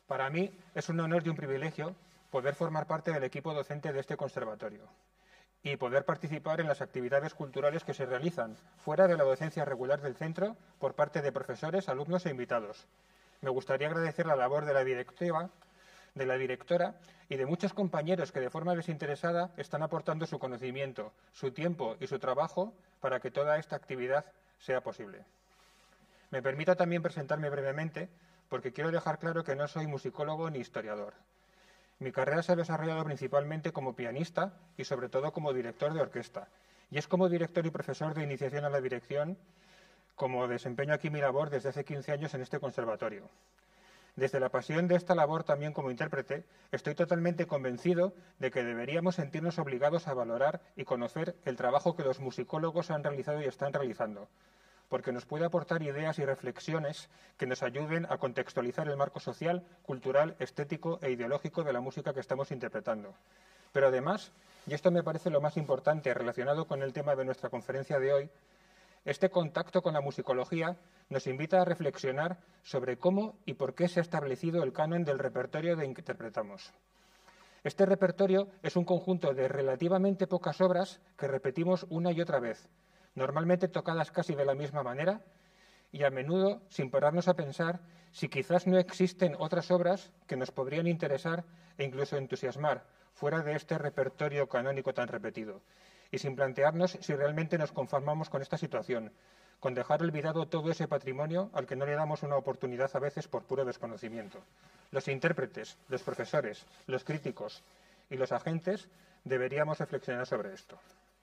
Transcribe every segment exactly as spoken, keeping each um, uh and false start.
Para mí es un honor y un privilegio poder formar parte del equipo docente de este conservatorio y poder participar en las actividades culturales que se realizan fuera de la docencia regular del centro por parte de profesores, alumnos e invitados. Me gustaría agradecer la labor de la directiva, de la directora y de muchos compañeros que de forma desinteresada están aportando su conocimiento, su tiempo y su trabajo para que toda esta actividad sea posible. Me permita también presentarme brevemente porque quiero dejar claro que no soy musicólogo ni historiador. Mi carrera se ha desarrollado principalmente como pianista y sobre todo como director de orquesta. Y es como director y profesor de iniciación a la dirección como desempeño aquí mi labor desde hace quince años en este conservatorio. Desde la pasión de esta labor también como intérprete, estoy totalmente convencido de que deberíamos sentirnos obligados a valorar y conocer el trabajo que los musicólogos han realizado y están realizando, porque nos puede aportar ideas y reflexiones que nos ayuden a contextualizar el marco social, cultural, estético e ideológico de la música que estamos interpretando. Pero además, y esto me parece lo más importante relacionado con el tema de nuestra conferencia de hoy, este contacto con la musicología nos invita a reflexionar sobre cómo y por qué se ha establecido el canon del repertorio de que interpretamos. Este repertorio es un conjunto de relativamente pocas obras que repetimos una y otra vez, normalmente tocadas casi de la misma manera y a menudo sin pararnos a pensar si quizás no existen otras obras que nos podrían interesar e incluso entusiasmar fuera de este repertorio canónico tan repetido, y sin plantearnos si realmente nos conformamos con esta situación, con dejar olvidado todo ese patrimonio al que no le damos una oportunidad a veces por puro desconocimiento. Los intérpretes, los profesores, los críticos y los agentes deberíamos reflexionar sobre esto.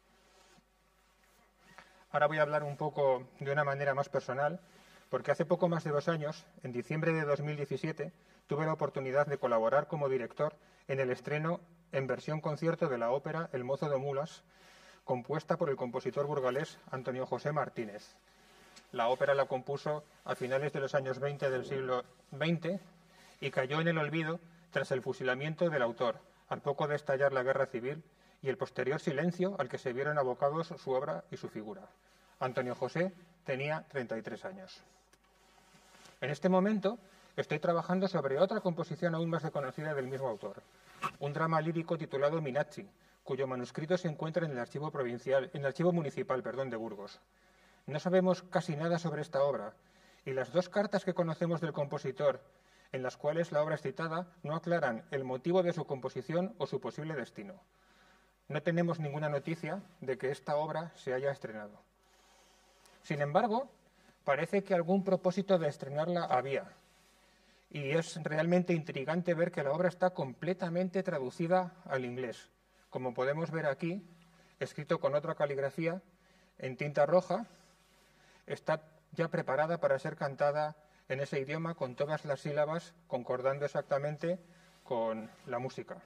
Ahora voy a hablar un poco de una manera más personal, porque hace poco más de dos años, en diciembre de dos mil diecisiete, tuve la oportunidad de colaborar como director en el estreno en versión concierto de la ópera El mozo de mulas, compuesta por el compositor burgalés Antonio José Martínez. La ópera la compuso a finales de los años veinte del siglo veinte y cayó en el olvido tras el fusilamiento del autor, al poco de estallar la guerra civil y el posterior silencio al que se vieron abocados su obra y su figura. Antonio José tenía treinta y tres años. En este momento estoy trabajando sobre otra composición aún más reconocida del mismo autor, un drama lírico titulado Minacci, cuyo manuscrito se encuentra en el archivo provincial, en el archivo municipal, perdón, de Burgos. No sabemos casi nada sobre esta obra, y las dos cartas que conocemos del compositor, en las cuales la obra es citada, no aclaran el motivo de su composición o su posible destino. No tenemos ninguna noticia de que esta obra se haya estrenado. Sin embargo, parece que algún propósito de estrenarla había, y es realmente intrigante ver que la obra está completamente traducida al inglés. Como podemos ver aquí, escrito con otra caligrafía, en tinta roja, está ya preparada para ser cantada en ese idioma con todas las sílabas concordando exactamente con la música.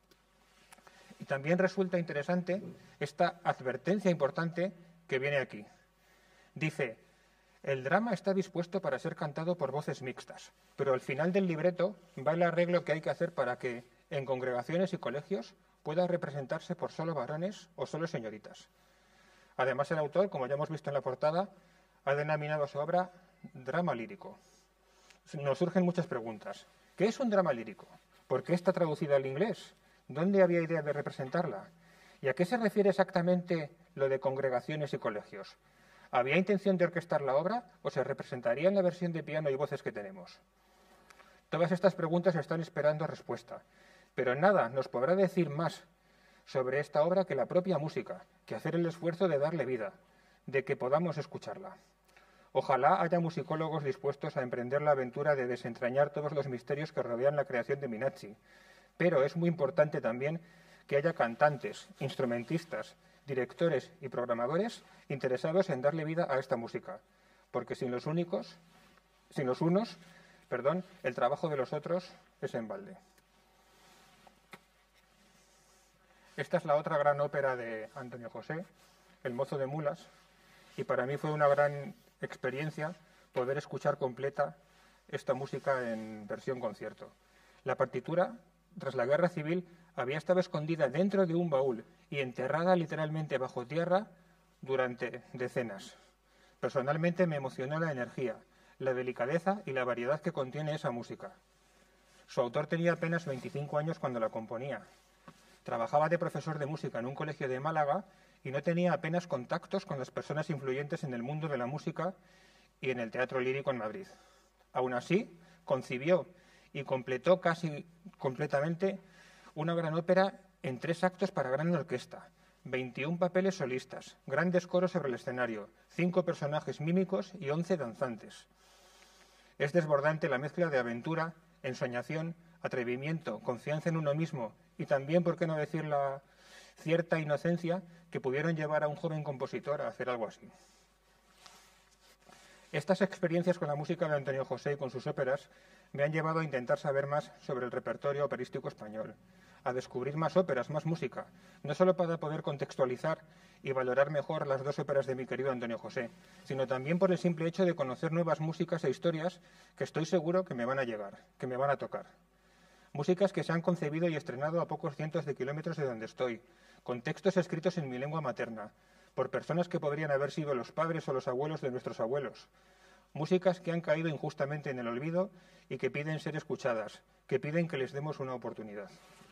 Y también resulta interesante esta advertencia importante que viene aquí. Dice, el drama está dispuesto para ser cantado por voces mixtas, pero al final del libreto va el arreglo que hay que hacer para que, en congregaciones y colegios, pueda representarse por solo varones o solo señoritas. Además, el autor, como ya hemos visto en la portada, ha denominado a su obra drama lírico. Nos surgen muchas preguntas. ¿Qué es un drama lírico? ¿Por qué está traducida al inglés? ¿Dónde había idea de representarla? ¿Y a qué se refiere exactamente lo de congregaciones y colegios? ¿Había intención de orquestar la obra o se representaría en la versión de piano y voces que tenemos? Todas estas preguntas están esperando respuesta, pero nada nos podrá decir más sobre esta obra que la propia música, que hacer el esfuerzo de darle vida, de que podamos escucharla. Ojalá haya musicólogos dispuestos a emprender la aventura de desentrañar todos los misterios que rodean la creación de Minacci, pero es muy importante también que haya cantantes, instrumentistas, directores y programadores interesados en darle vida a esta música, porque sin los únicos, sin los unos, perdón, el trabajo de los otros es en balde. Esta es la otra gran ópera de Antonio José, El mozo de mulas, y para mí fue una gran experiencia poder escuchar completa esta música en versión concierto. La partitura, tras la guerra civil, había estado escondida dentro de un baúl y enterrada literalmente bajo tierra durante decenas. Personalmente me emocionó la energía, la delicadeza y la variedad que contiene esa música. Su autor tenía apenas veinticinco años cuando la componía. Trabajaba de profesor de música en un colegio de Málaga y no tenía apenas contactos con las personas influyentes en el mundo de la música y en el teatro lírico en Madrid. Aún así, concibió y completó casi completamente una gran ópera en tres actos para gran orquesta, veintiún papeles solistas, grandes coros sobre el escenario, cinco personajes mímicos y once danzantes. Es desbordante la mezcla de aventura, ensoñación, atrevimiento, confianza en uno mismo y también, por qué no decir, la cierta inocencia que pudieron llevar a un joven compositor a hacer algo así. Estas experiencias con la música de Antonio José y con sus óperas me han llevado a intentar saber más sobre el repertorio operístico español, a descubrir más óperas, más música, no solo para poder contextualizar y valorar mejor las dos óperas de mi querido Antonio José, sino también por el simple hecho de conocer nuevas músicas e historias que estoy seguro que me van a llegar, que me van a tocar. Músicas que se han concebido y estrenado a pocos cientos de kilómetros de donde estoy, con textos escritos en mi lengua materna, por personas que podrían haber sido los padres o los abuelos de nuestros abuelos. Músicas que han caído injustamente en el olvido y que piden ser escuchadas, que piden que les demos una oportunidad.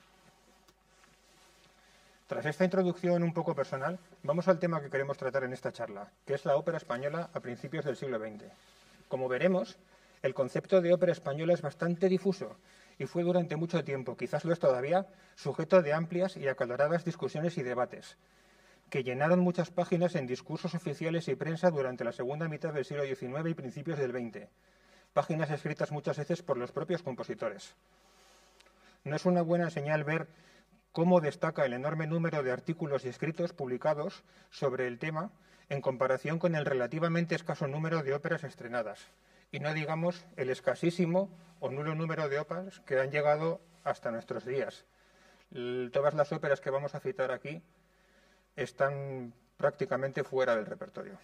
Tras esta introducción un poco personal, vamos al tema que queremos tratar en esta charla, que es la ópera española a principios del siglo veinte. Como veremos, el concepto de ópera española es bastante difuso y fue durante mucho tiempo, quizás lo es todavía, sujeto de amplias y acaloradas discusiones y debates, que llenaron muchas páginas en discursos oficiales y prensa durante la segunda mitad del siglo diecinueve y principios del veinte, páginas escritas muchas veces por los propios compositores. No es una buena señal ver cómo destaca el enorme número de artículos y escritos publicados sobre el tema en comparación con el relativamente escaso número de óperas estrenadas, y no digamos el escasísimo o nulo número de óperas que han llegado hasta nuestros días. Todas las óperas que vamos a citar aquí están prácticamente fuera del repertorio.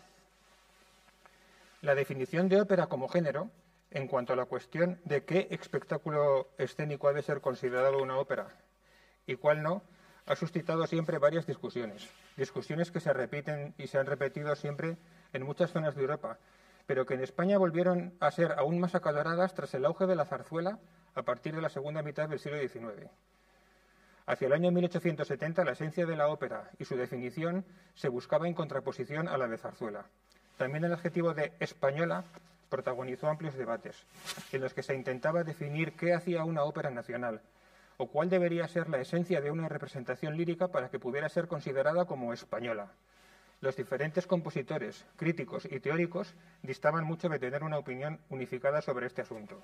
La definición de ópera como género, en cuanto a la cuestión de qué espectáculo escénico ha de ser considerado una ópera y cuál no, ha suscitado siempre varias discusiones, discusiones que se repiten y se han repetido siempre en muchas zonas de Europa, pero que en España volvieron a ser aún más acaloradas tras el auge de la zarzuela a partir de la segunda mitad del siglo diecinueve. Hacia el año mil ochocientos setenta, la esencia de la ópera y su definición se buscaba en contraposición a la de zarzuela. También el adjetivo de española protagonizó amplios debates, en los que se intentaba definir qué hacía una ópera nacional, o cuál debería ser la esencia de una representación lírica para que pudiera ser considerada como española. Los diferentes compositores, críticos y teóricos distaban mucho de tener una opinión unificada sobre este asunto.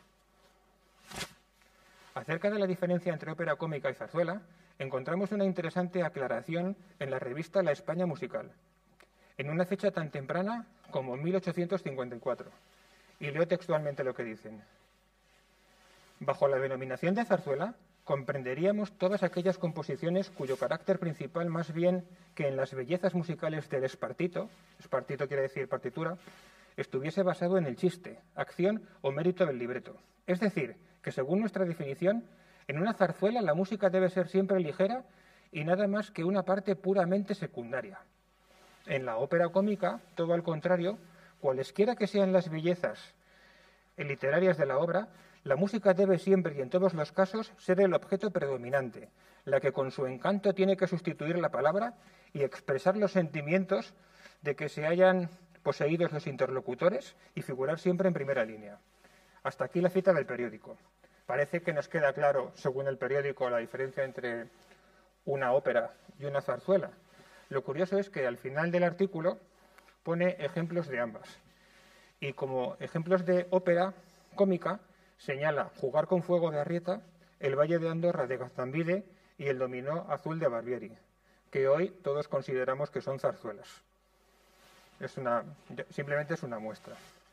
Acerca de la diferencia entre ópera cómica y zarzuela, encontramos una interesante aclaración en la revista La España Musical, en una fecha tan temprana como mil ochocientos cincuenta y cuatro. Y leo textualmente lo que dicen. Bajo la denominación de zarzuela, comprenderíamos todas aquellas composiciones cuyo carácter principal, más bien que en las bellezas musicales del espartito, espartito quiere decir partitura, estuviese basado en el chiste, acción o mérito del libreto. Es decir, que según nuestra definición, en una zarzuela la música debe ser siempre ligera y nada más que una parte puramente secundaria. En la ópera cómica, todo al contrario, cualesquiera que sean las bellezas literarias de la obra, la música debe siempre y en todos los casos ser el objeto predominante, la que con su encanto tiene que sustituir la palabra y expresar los sentimientos de que se hayan poseídos los interlocutores y figurar siempre en primera línea. Hasta aquí la cita del periódico. Parece que nos queda claro, según el periódico, la diferencia entre una ópera y una zarzuela. Lo curioso es que al final del artículo pone ejemplos de ambas. Y como ejemplos de ópera cómica, señala Jugar con fuego de Arrieta, El Valle de Andorra de Gaztambide y El Dominó azul de Barbieri, que hoy todos consideramos que son zarzuelas. Es una, simplemente es una muestra.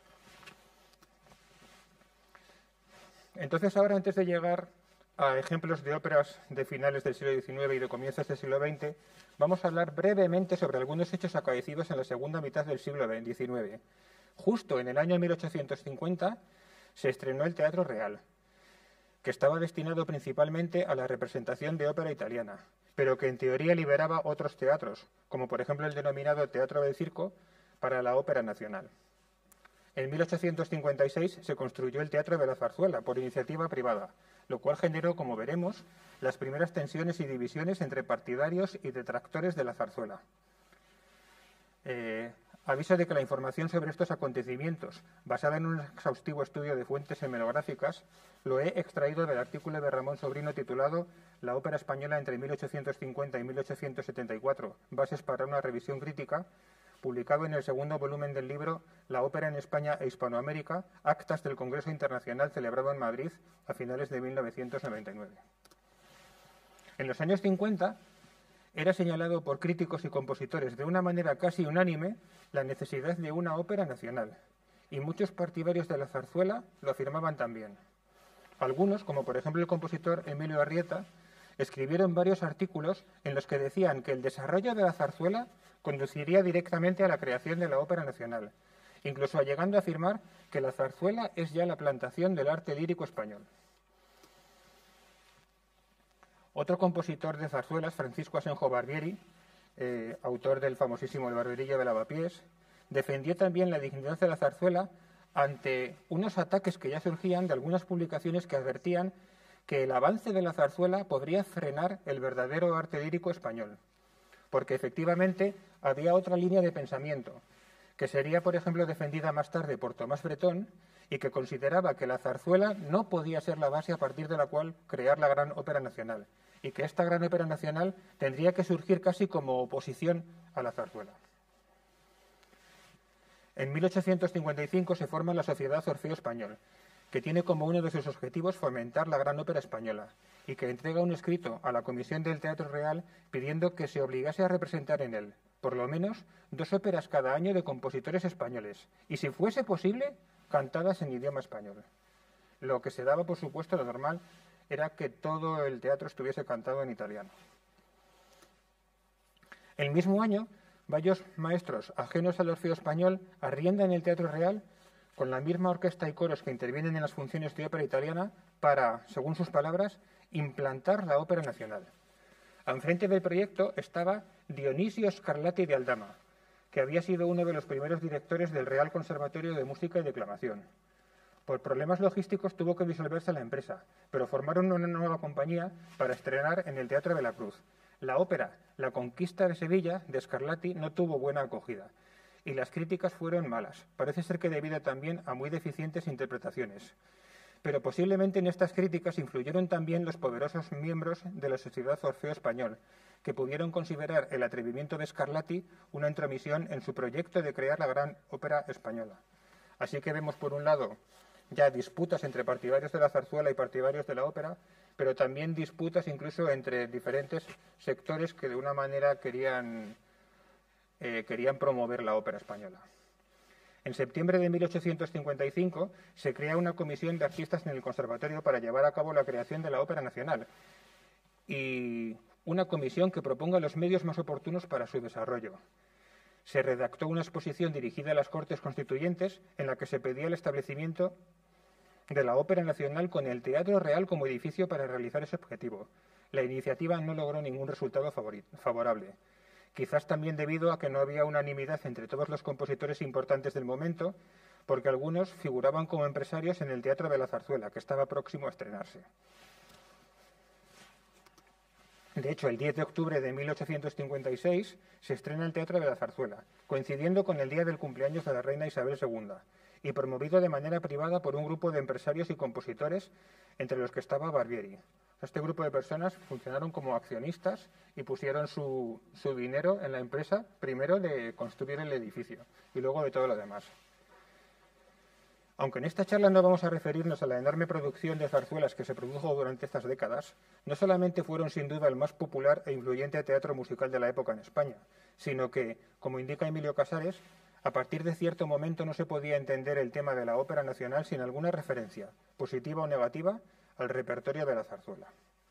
Entonces, ahora, antes de llegar a ejemplos de óperas de finales del siglo diecinueve y de comienzos del siglo veinte, vamos a hablar brevemente sobre algunos hechos acaecidos en la segunda mitad del siglo diecinueve. Justo en el año mil ochocientos cincuenta se estrenó el Teatro Real, que estaba destinado principalmente a la representación de ópera italiana, pero que en teoría liberaba otros teatros, como por ejemplo el denominado Teatro del Circo, para la ópera nacional. En mil ochocientos cincuenta y seis se construyó el Teatro de la Zarzuela por iniciativa privada, lo cual generó, como veremos, las primeras tensiones y divisiones entre partidarios y detractores de la zarzuela. Eh, aviso de que la información sobre estos acontecimientos, basada en un exhaustivo estudio de fuentes hemerográficas, lo he extraído del artículo de Ramón Sobrino titulado «La ópera española entre mil ochocientos cincuenta y mil ochocientos setenta y cuatro, bases para una revisión crítica», publicado en el segundo volumen del libro «La ópera en España e Hispanoamérica, actas del Congreso Internacional celebrado en Madrid a finales de mil novecientos noventa y nueve». En los años cincuenta era señalado por críticos y compositores de una manera casi unánime la necesidad de una ópera nacional, y muchos partidarios de la zarzuela lo afirmaban también. Algunos, como por ejemplo el compositor Emilio Arrieta, escribieron varios artículos en los que decían que el desarrollo de la zarzuela conduciría directamente a la creación de la ópera nacional, incluso llegando a afirmar que la zarzuela es ya la plantación del arte lírico español. Otro compositor de zarzuelas, Francisco Asenjo Barbieri, eh, autor del famosísimo El barberillo de Lavapiés, defendió también la dignidad de la zarzuela ante unos ataques que ya surgían de algunas publicaciones que advertían que el avance de la zarzuela podría frenar el verdadero arte lírico español, porque efectivamente había otra línea de pensamiento, que sería, por ejemplo, defendida más tarde por Tomás Bretón, y que consideraba que la zarzuela no podía ser la base a partir de la cual crear la gran ópera nacional, y que esta gran ópera nacional tendría que surgir casi como oposición a la zarzuela. En mil ochocientos cincuenta y cinco se forma la Sociedad Orfeo Español, que tiene como uno de sus objetivos fomentar la gran ópera española, y que entrega un escrito a la Comisión del Teatro Real pidiendo que se obligase a representar en él, por lo menos, dos óperas cada año de compositores españoles, y si fuese posible, cantadas en idioma español. Lo que se daba, por supuesto, lo normal era que todo el teatro estuviese cantado en italiano. El mismo año, varios maestros ajenos al Orfeo Español arriendan el Teatro Real con la misma orquesta y coros que intervienen en las funciones de ópera italiana para, según sus palabras, implantar la ópera nacional. Al frente del proyecto estaba Dionisio Scarlatti de Aldama, que había sido uno de los primeros directores del Real Conservatorio de Música y Declamación. Por problemas logísticos tuvo que disolverse la empresa, pero formaron una nueva compañía para estrenar en el Teatro de la Cruz. La ópera La Conquista de Sevilla, de Scarlatti, no tuvo buena acogida, y las críticas fueron malas. Parece ser que debido también a muy deficientes interpretaciones. Pero posiblemente en estas críticas influyeron también los poderosos miembros de la Sociedad Orfeo Español, que pudieron considerar el atrevimiento de Scarlatti una intromisión en su proyecto de crear la gran ópera española. Así que vemos, por un lado, ya disputas entre partidarios de la zarzuela y partidarios de la ópera, pero también disputas incluso entre diferentes sectores que de una manera querían, eh, querían promover la ópera española. En septiembre de mil ochocientos cincuenta y cinco se crea una comisión de artistas en el Conservatorio para llevar a cabo la creación de la Ópera Nacional, y una comisión que proponga los medios más oportunos para su desarrollo. Se redactó una exposición dirigida a las Cortes Constituyentes en la que se pedía el establecimiento de la Ópera Nacional con el Teatro Real como edificio para realizar ese objetivo. La iniciativa no logró ningún resultado favorable, quizás también debido a que no había unanimidad entre todos los compositores importantes del momento, porque algunos figuraban como empresarios en el Teatro de la Zarzuela, que estaba próximo a estrenarse. De hecho, el diez de octubre de mil ochocientos cincuenta y seis se estrena el Teatro de la Zarzuela, coincidiendo con el día del cumpleaños de la reina Isabel segunda, y promovido de manera privada por un grupo de empresarios y compositores, entre los que estaba Barbieri. Este grupo de personas funcionaron como accionistas y pusieron su, su dinero en la empresa, primero de construir el edificio y luego de todo lo demás. Aunque en esta charla no vamos a referirnos a la enorme producción de zarzuelas que se produjo durante estas décadas, no solamente fueron sin duda el más popular e influyente teatro musical de la época en España, sino que, como indica Emilio Casares, a partir de cierto momento no se podía entender el tema de la ópera nacional sin alguna referencia, positiva o negativa, al repertorio de la zarzuela.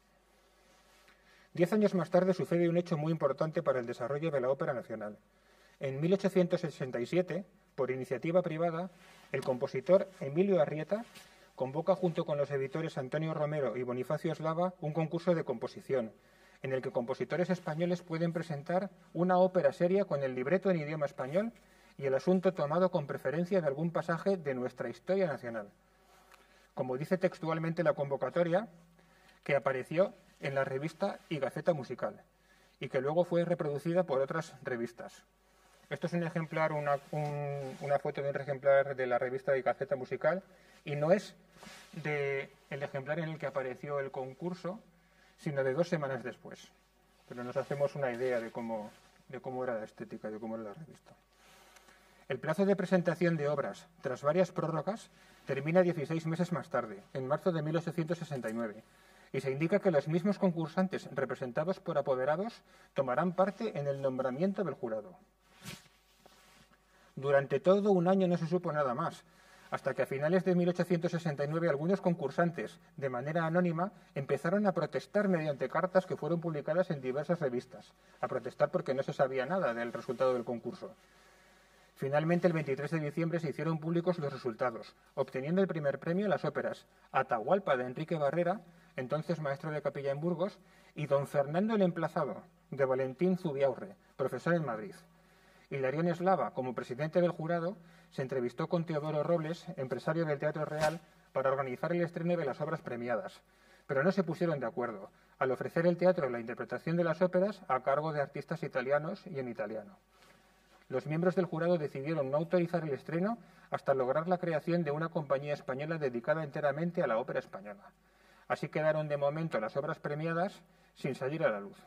Diez años más tarde sucede un hecho muy importante para el desarrollo de la ópera nacional. En mil ochocientos sesenta y siete, por iniciativa privada, el compositor Emilio Arrieta convoca junto con los editores Antonio Romero y Bonifacio Eslava un concurso de composición, en el que compositores españoles pueden presentar una ópera seria con el libreto en idioma español y el asunto tomado con preferencia de algún pasaje de nuestra historia nacional. como dice textualmente la convocatoria, que apareció en la revista y Gaceta Musical, y que luego fue reproducida por otras revistas. Esto es un ejemplar, una, un, una foto de un ejemplar de la revista y Gaceta Musical, y no es del ejemplar en el que apareció el concurso, sino de dos semanas después. Pero nos hacemos una idea de cómo, de cómo era la estética, de cómo era la revista. El plazo de presentación de obras, tras varias prórrogas, termina dieciséis meses más tarde, en marzo de mil ochocientos sesenta y nueve, y se indica que los mismos concursantes representados por apoderados tomarán parte en el nombramiento del jurado. Durante todo un año no se supo nada más, hasta que a finales de mil ochocientos sesenta y nueve algunos concursantes, de manera anónima, empezaron a protestar mediante cartas que fueron publicadas en diversas revistas, a protestar porque no se sabía nada del resultado del concurso. Finalmente, el veintitrés de diciembre se hicieron públicos los resultados, obteniendo el primer premio las óperas Atahualpa de Enrique Barrera, entonces maestro de capilla en Burgos, y Don Fernando el Emplazado, de Valentín Zubiaurre, profesor en Madrid. Hilarión Eslava, como presidente del jurado, se entrevistó con Teodoro Robles, empresario del Teatro Real, para organizar el estreno de las obras premiadas, pero no se pusieron de acuerdo, al ofrecer el teatro la interpretación de las óperas a cargo de artistas italianos y en italiano. Los miembros del jurado decidieron no autorizar el estreno hasta lograr la creación de una compañía española dedicada enteramente a la ópera española. Así quedaron de momento las obras premiadas sin salir a la luz.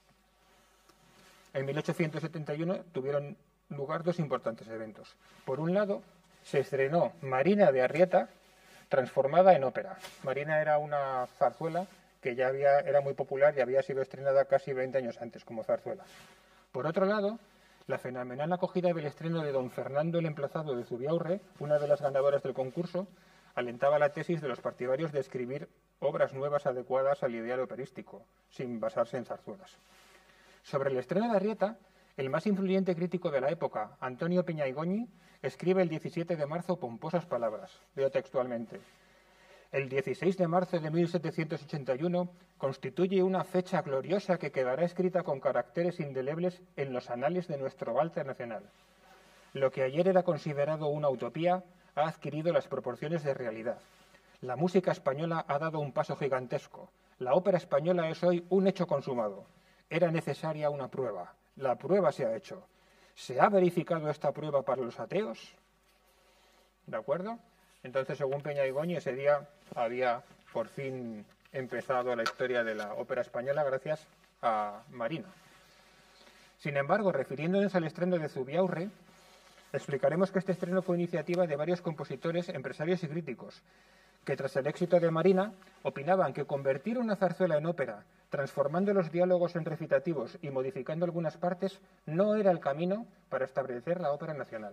En mil ochocientos setenta y uno tuvieron lugar dos importantes eventos. Por un lado, se estrenó Marina de Arrieta, transformada en ópera. Marina era una zarzuela que ya había, era muy popular y había sido estrenada casi veinte años antes como zarzuela. Por otro lado, la fenomenal acogida del estreno de Don Fernando el Emplazado de Zubiaurre, una de las ganadoras del concurso, alentaba la tesis de los partidarios de escribir obras nuevas adecuadas al ideal operístico, sin basarse en zarzuelas. Sobre el estreno de Arrieta, el más influyente crítico de la época, Antonio Peñaigoñi, escribe el diecisiete de marzo pomposas palabras. Leo textualmente. El dieciséis de marzo de mil setecientos ochenta y uno constituye una fecha gloriosa que quedará escrita con caracteres indelebles en los anales de nuestro Walter nacional. Lo que ayer era considerado una utopía ha adquirido las proporciones de realidad. La música española ha dado un paso gigantesco. La ópera española es hoy un hecho consumado. Era necesaria una prueba. La prueba se ha hecho. ¿Se ha verificado esta prueba para los ateos? ¿De acuerdo? Entonces, según Peñaigoñi, ese día había por fin empezado la historia de la ópera española gracias a Marina. Sin embargo, refiriéndonos al estreno de Zubiaurre, explicaremos que este estreno fue iniciativa de varios compositores, empresarios y críticos, que tras el éxito de Marina opinaban que convertir una zarzuela en ópera, transformando los diálogos en recitativos y modificando algunas partes, no era el camino para establecer la ópera nacional.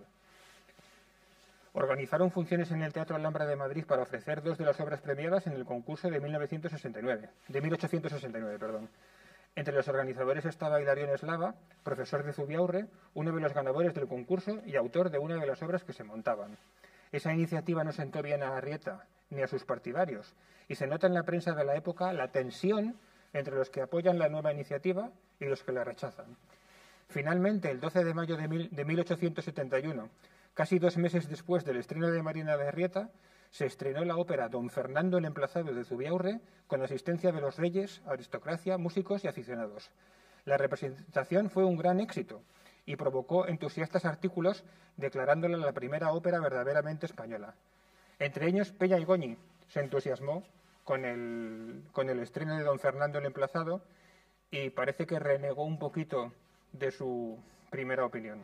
Organizaron funciones en el Teatro Alhambra de Madrid para ofrecer dos de las obras premiadas en el concurso de mil novecientos sesenta y nueve, de mil ochocientos sesenta y nueve, perdón. Entre los organizadores estaba Hilarión Eslava, profesor de Zubiaurre, uno de los ganadores del concurso y autor de una de las obras que se montaban. Esa iniciativa no sentó bien a Arrieta ni a sus partidarios, y se nota en la prensa de la época la tensión entre los que apoyan la nueva iniciativa y los que la rechazan. Finalmente, el doce de mayo de, mil, de mil ochocientos setenta y uno, casi dos meses después del estreno de Marina de Arrieta, se estrenó la ópera Don Fernando el Emplazado de Zubiaurre con asistencia de los reyes, aristocracia, músicos y aficionados. La representación fue un gran éxito y provocó entusiastas artículos declarándola la primera ópera verdaderamente española. Entre ellos, Peñaigoñi se entusiasmó con el, con el estreno de Don Fernando el Emplazado y parece que renegó un poquito de su primera opinión.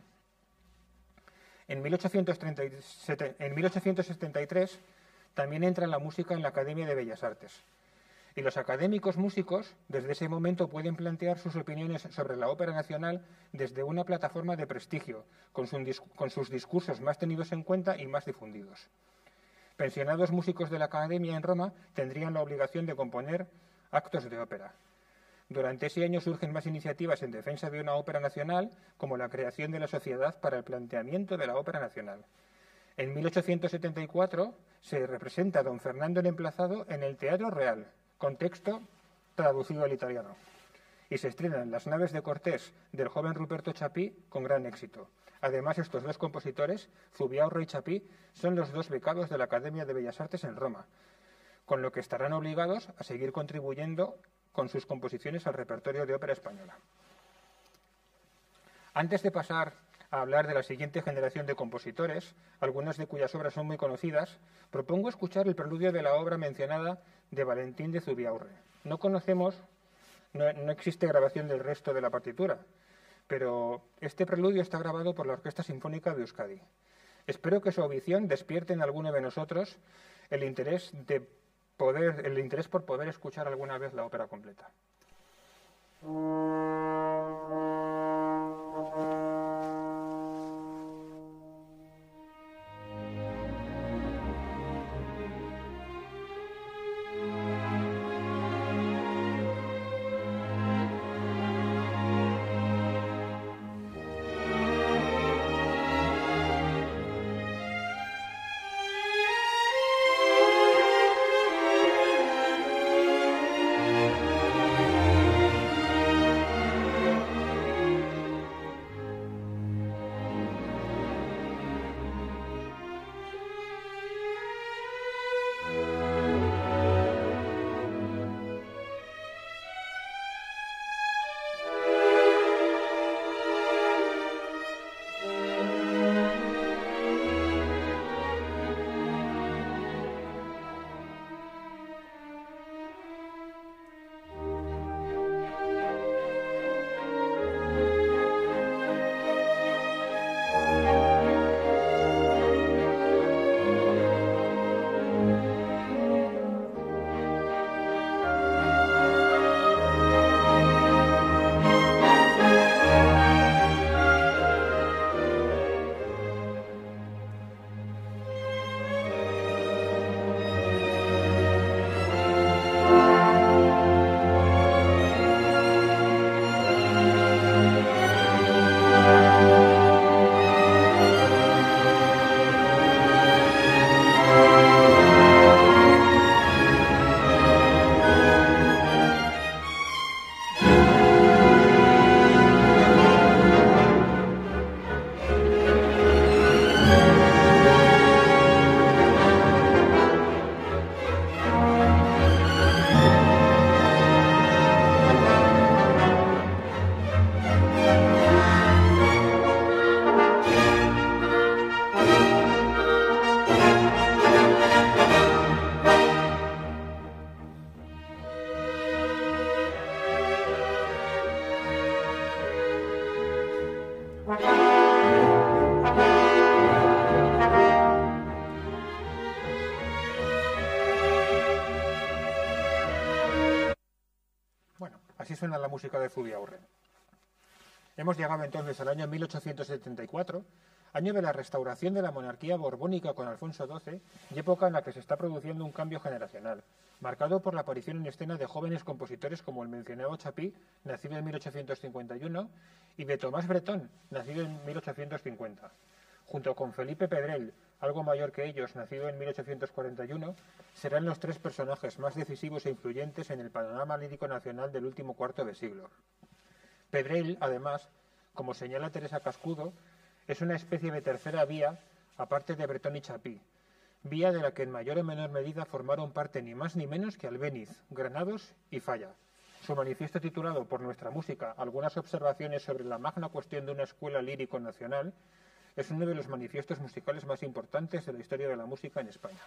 En mil ochocientos setenta y tres también entra la música en la Academia de Bellas Artes. Y los académicos músicos, desde ese momento, pueden plantear sus opiniones sobre la ópera nacional desde una plataforma de prestigio, con, su, con sus discursos más tenidos en cuenta y más difundidos. Pensionados músicos de la Academia en Roma tendrían la obligación de componer actos de ópera. Durante ese año surgen más iniciativas en defensa de una ópera nacional, como la creación de la Sociedad para el Planteamiento de la Ópera Nacional. En mil ochocientos setenta y cuatro se representa a Don Fernando el Emplazado en el Teatro Real, con texto traducido al italiano. Y se estrenan Las naves de Cortés del joven Ruperto Chapí con gran éxito. Además, estos dos compositores, Zubiaurre y Chapí, son los dos becados de la Academia de Bellas Artes en Roma. con lo que estarán obligados a seguir contribuyendo con sus composiciones al repertorio de ópera española. Antes de pasar a hablar de la siguiente generación de compositores, algunas de cuyas obras son muy conocidas, propongo escuchar el preludio de la obra mencionada de Valentín de Zubiaurre. No conocemos, no, no existe grabación del resto de la partitura, pero este preludio está grabado por la Orquesta Sinfónica de Euskadi. Espero que su audición despierte en alguno de nosotros el interés, de poder, el interés por poder escuchar alguna vez la ópera completa. Así suena la música de Zubiaurre. Hemos llegado entonces al año mil ochocientos setenta y cuatro, año de la restauración de la monarquía borbónica con Alfonso doce y época en la que se está produciendo un cambio generacional, marcado por la aparición en escena de jóvenes compositores como el mencionado Chapí, nacido en mil ochocientos cincuenta y uno, y de Tomás Bretón, nacido en mil ochocientos cincuenta. Junto con Felipe Pedrell, algo mayor que ellos, nacido en mil ochocientos cuarenta y uno, serán los tres personajes más decisivos e influyentes en el panorama lírico nacional del último cuarto de siglo. Pedrell, además, como señala Teresa Cascudo, es una especie de tercera vía, aparte de Bretón y Chapí, vía de la que en mayor o menor medida formaron parte ni más ni menos que Albéniz, Granados y Falla. Su manifiesto titulado Por nuestra música, algunas observaciones sobre la magna cuestión de una escuela lírico nacional, es uno de los manifiestos musicales más importantes de la historia de la música en España.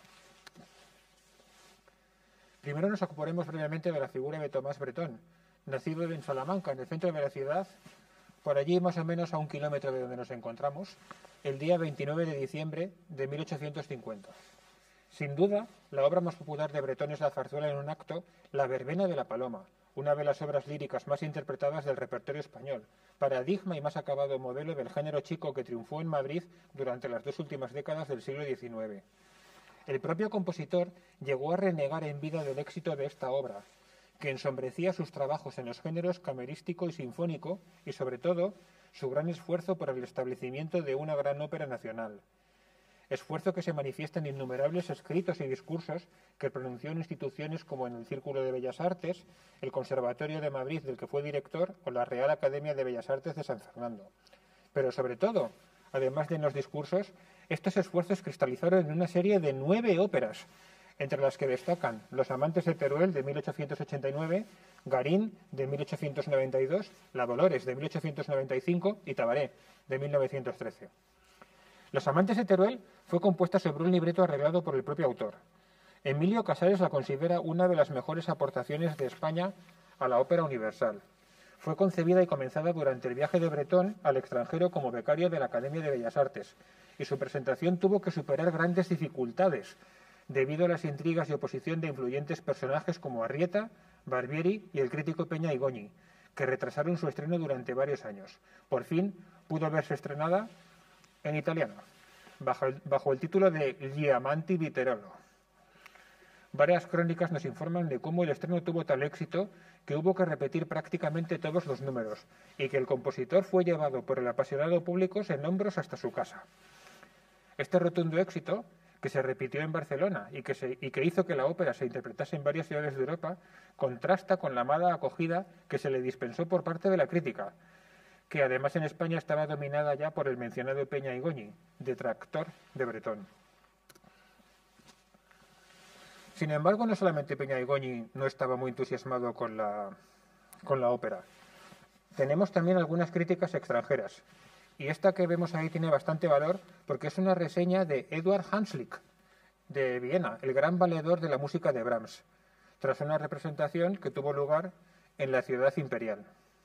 Primero nos ocuparemos brevemente de la figura de Tomás Bretón, nacido en Salamanca, en el centro de la ciudad, por allí más o menos a un kilómetro de donde nos encontramos, el día veintinueve de diciembre de mil ochocientos cincuenta. Sin duda, la obra más popular de Bretón es la zarzuela en un acto, La verbena de la paloma, una de las obras líricas más interpretadas del repertorio español, paradigma y más acabado modelo del género chico que triunfó en Madrid durante las dos últimas décadas del siglo diecinueve. El propio compositor llegó a renegar en vida del éxito de esta obra, que ensombrecía sus trabajos en los géneros camerístico y sinfónico y, sobre todo, su gran esfuerzo por el establecimiento de una gran ópera nacional. Esfuerzo que se manifiesta en innumerables escritos y discursos que pronunció en instituciones como en el Círculo de Bellas Artes, el Conservatorio de Madrid del que fue director o la Real Academia de Bellas Artes de San Fernando. Pero sobre todo, además de en los discursos, estos esfuerzos cristalizaron en una serie de nueve óperas, entre las que destacan Los amantes de Teruel, de mil ochocientos ochenta y nueve, Garín, de mil ochocientos noventa y dos, La Dolores, de mil ochocientos noventa y cinco y Tabaré, de mil novecientos trece. Los amantes de Teruel fue compuesta sobre un libreto arreglado por el propio autor. Emilio Casares la considera una de las mejores aportaciones de España a la ópera universal. Fue concebida y comenzada durante el viaje de Bretón al extranjero como becario de la Academia de Bellas Artes, y su presentación tuvo que superar grandes dificultades debido a las intrigas y oposición de influyentes personajes como Arrieta, Barbieri y el crítico Peña Igoñi, que retrasaron su estreno durante varios años. Por fin pudo verse estrenada en italiano, bajo el, bajo el título de Gli amanti di Terolo. Varias crónicas nos informan de cómo el estreno tuvo tal éxito que hubo que repetir prácticamente todos los números y que el compositor fue llevado por el apasionado público en hombros hasta su casa. Este rotundo éxito, que se repitió en Barcelona y que, se, y que hizo que la ópera se interpretase en varias ciudades de Europa, contrasta con la mala acogida que se le dispensó por parte de la crítica, que además en España estaba dominada ya por el mencionado Peña Igoñi, detractor de Bretón. Sin embargo, no solamente Peña Igoñi no estaba muy entusiasmado con la, con la ópera. Tenemos también algunas críticas extranjeras. Y esta que vemos ahí tiene bastante valor porque es una reseña de Eduard Hanslick, de Viena, el gran valedor de la música de Brahms, tras una representación que tuvo lugar en la ciudad imperial.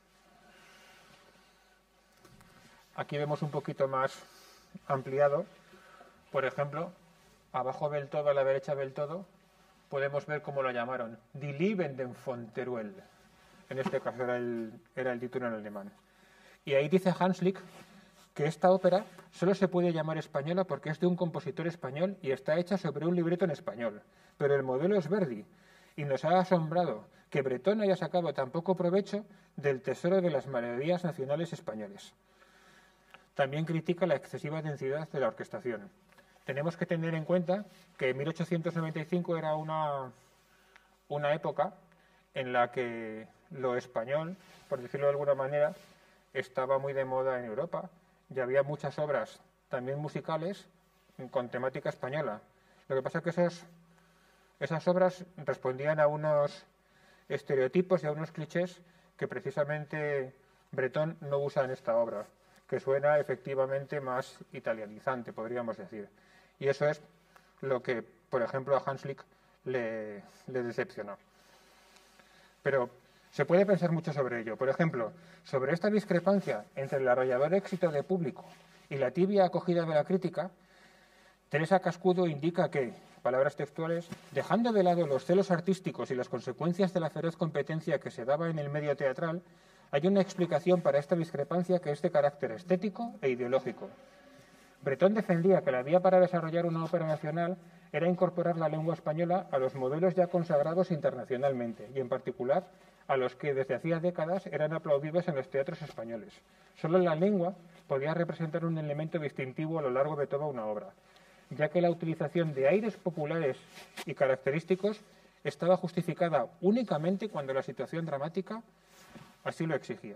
Aquí vemos un poquito más ampliado, por ejemplo, abajo del todo, a la derecha del todo, podemos ver cómo lo llamaron, Die Liebenden von Teruel. En este caso era el, era el título en alemán. Y ahí dice Hanslick que esta ópera solo se puede llamar española porque es de un compositor español y está hecha sobre un libreto en español. Pero el modelo es Verdi, y nos ha asombrado que Bretón haya sacado tan poco provecho del tesoro de las melodías nacionales españoles. También critica la excesiva densidad de la orquestación. Tenemos que tener en cuenta que mil ochocientos noventa y cinco era una, una época en la que lo español, por decirlo de alguna manera, estaba muy de moda en Europa y había muchas obras también musicales con temática española. Lo que pasa es que esos, esas obras respondían a unos estereotipos y a unos clichés que precisamente Bretón no usa en esta obra, que suena efectivamente más italianizante, podríamos decir. Y eso es lo que, por ejemplo, a Hanslick le, le decepcionó. Pero se puede pensar mucho sobre ello. Por ejemplo, sobre esta discrepancia entre el arrollador éxito de público y la tibia acogida de la crítica, Teresa Cascudo indica que, palabras textuales, dejando de lado los celos artísticos y las consecuencias de la feroz competencia que se daba en el medio teatral, hay una explicación para esta discrepancia que es de carácter estético e ideológico. Bretón defendía que la vía para desarrollar una ópera nacional era incorporar la lengua española a los modelos ya consagrados internacionalmente, y en particular a los que desde hacía décadas eran aplaudidos en los teatros españoles. Solo la lengua podía representar un elemento distintivo a lo largo de toda una obra, ya que la utilización de aires populares y característicos estaba justificada únicamente cuando la situación dramática así lo exigía.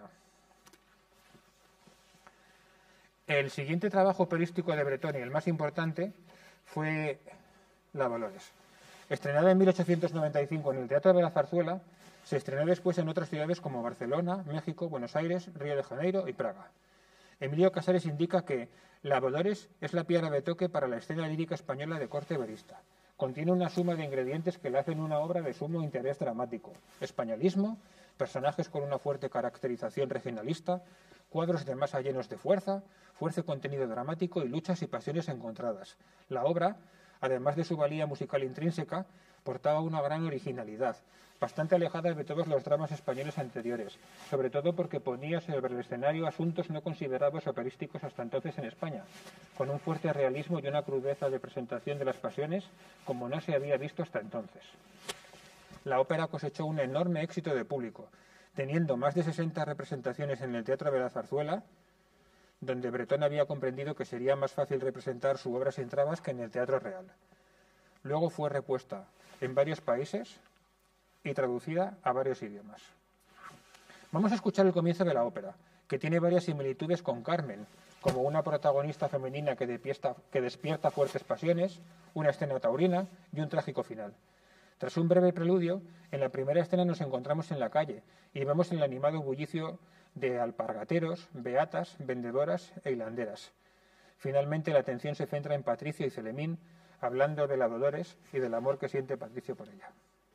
El siguiente trabajo operístico de Bretón y el más importante fue La Dolores. Estrenada en mil ochocientos noventa y cinco en el Teatro de la Zarzuela, se estrenó después en otras ciudades como Barcelona, México, Buenos Aires, Río de Janeiro y Praga. Emilio Casares indica que La Dolores es la piedra de toque para la escena lírica española de corte verista. Contiene una suma de ingredientes que la hacen una obra de sumo interés dramático: españolismo, personajes con una fuerte caracterización regionalista, cuadros de masa llenos de fuerza, fuerte contenido dramático y luchas y pasiones encontradas. La obra, además de su valía musical intrínseca, portaba una gran originalidad, bastante alejada de todos los dramas españoles anteriores, sobre todo porque ponía sobre el escenario asuntos no considerados operísticos hasta entonces en España, con un fuerte realismo y una crudeza de presentación de las pasiones como no se había visto hasta entonces. La ópera cosechó un enorme éxito de público, teniendo más de sesenta representaciones en el Teatro de la Zarzuela, donde Bretón había comprendido que sería más fácil representar su obra sin trabas que en el Teatro Real. Luego fue repuesta en varios países y traducida a varios idiomas. Vamos a escuchar el comienzo de la ópera, que tiene varias similitudes con Carmen, como una protagonista femenina que despierta, que despierta fuertes pasiones, una escena taurina y un trágico final. Tras un breve preludio, en la primera escena nos encontramos en la calle y vemos el animado bullicio de alpargateros, beatas, vendedoras e hilanderas. Finalmente, la atención se centra en Patricio y Celemín, hablando de la Dolores y del amor que siente Patricio por ella.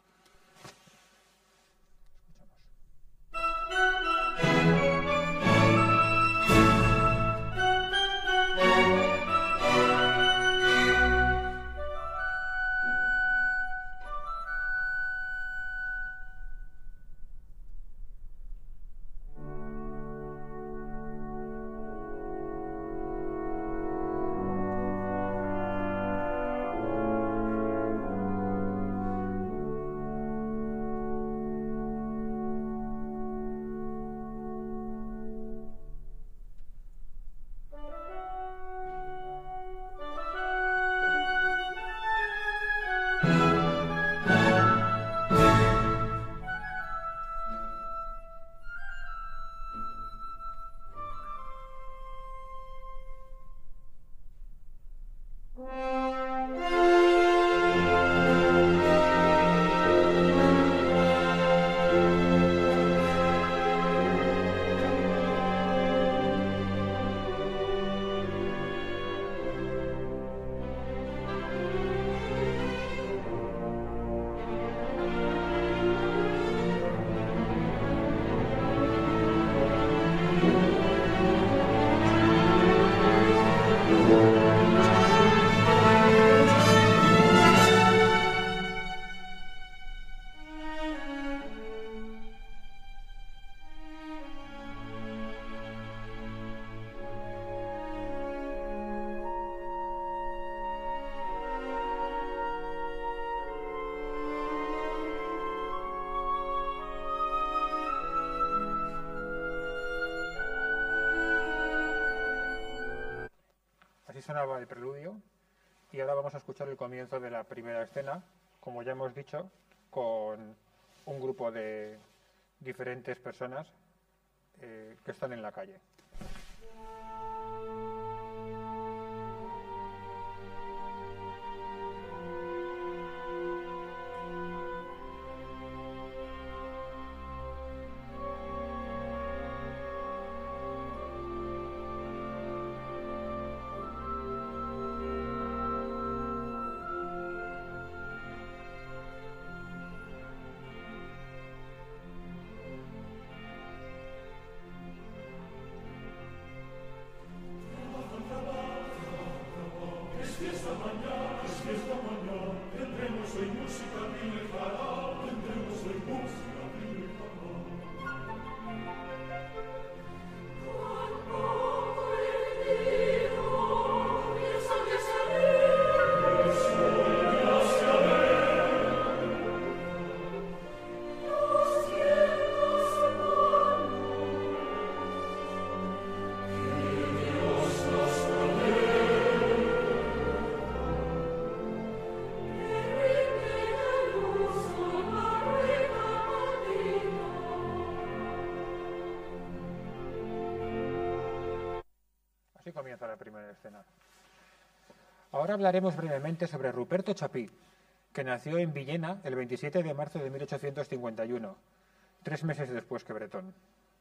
Sonaba el preludio y ahora vamos a escuchar el comienzo de la primera escena, como ya hemos dicho, con un grupo de diferentes personas eh, que están en la calle. Así comienza la primera escena. Ahora hablaremos brevemente sobre Ruperto Chapí, que nació en Villena el veintisiete de marzo de mil ochocientos cincuenta y uno, tres meses después que Bretón.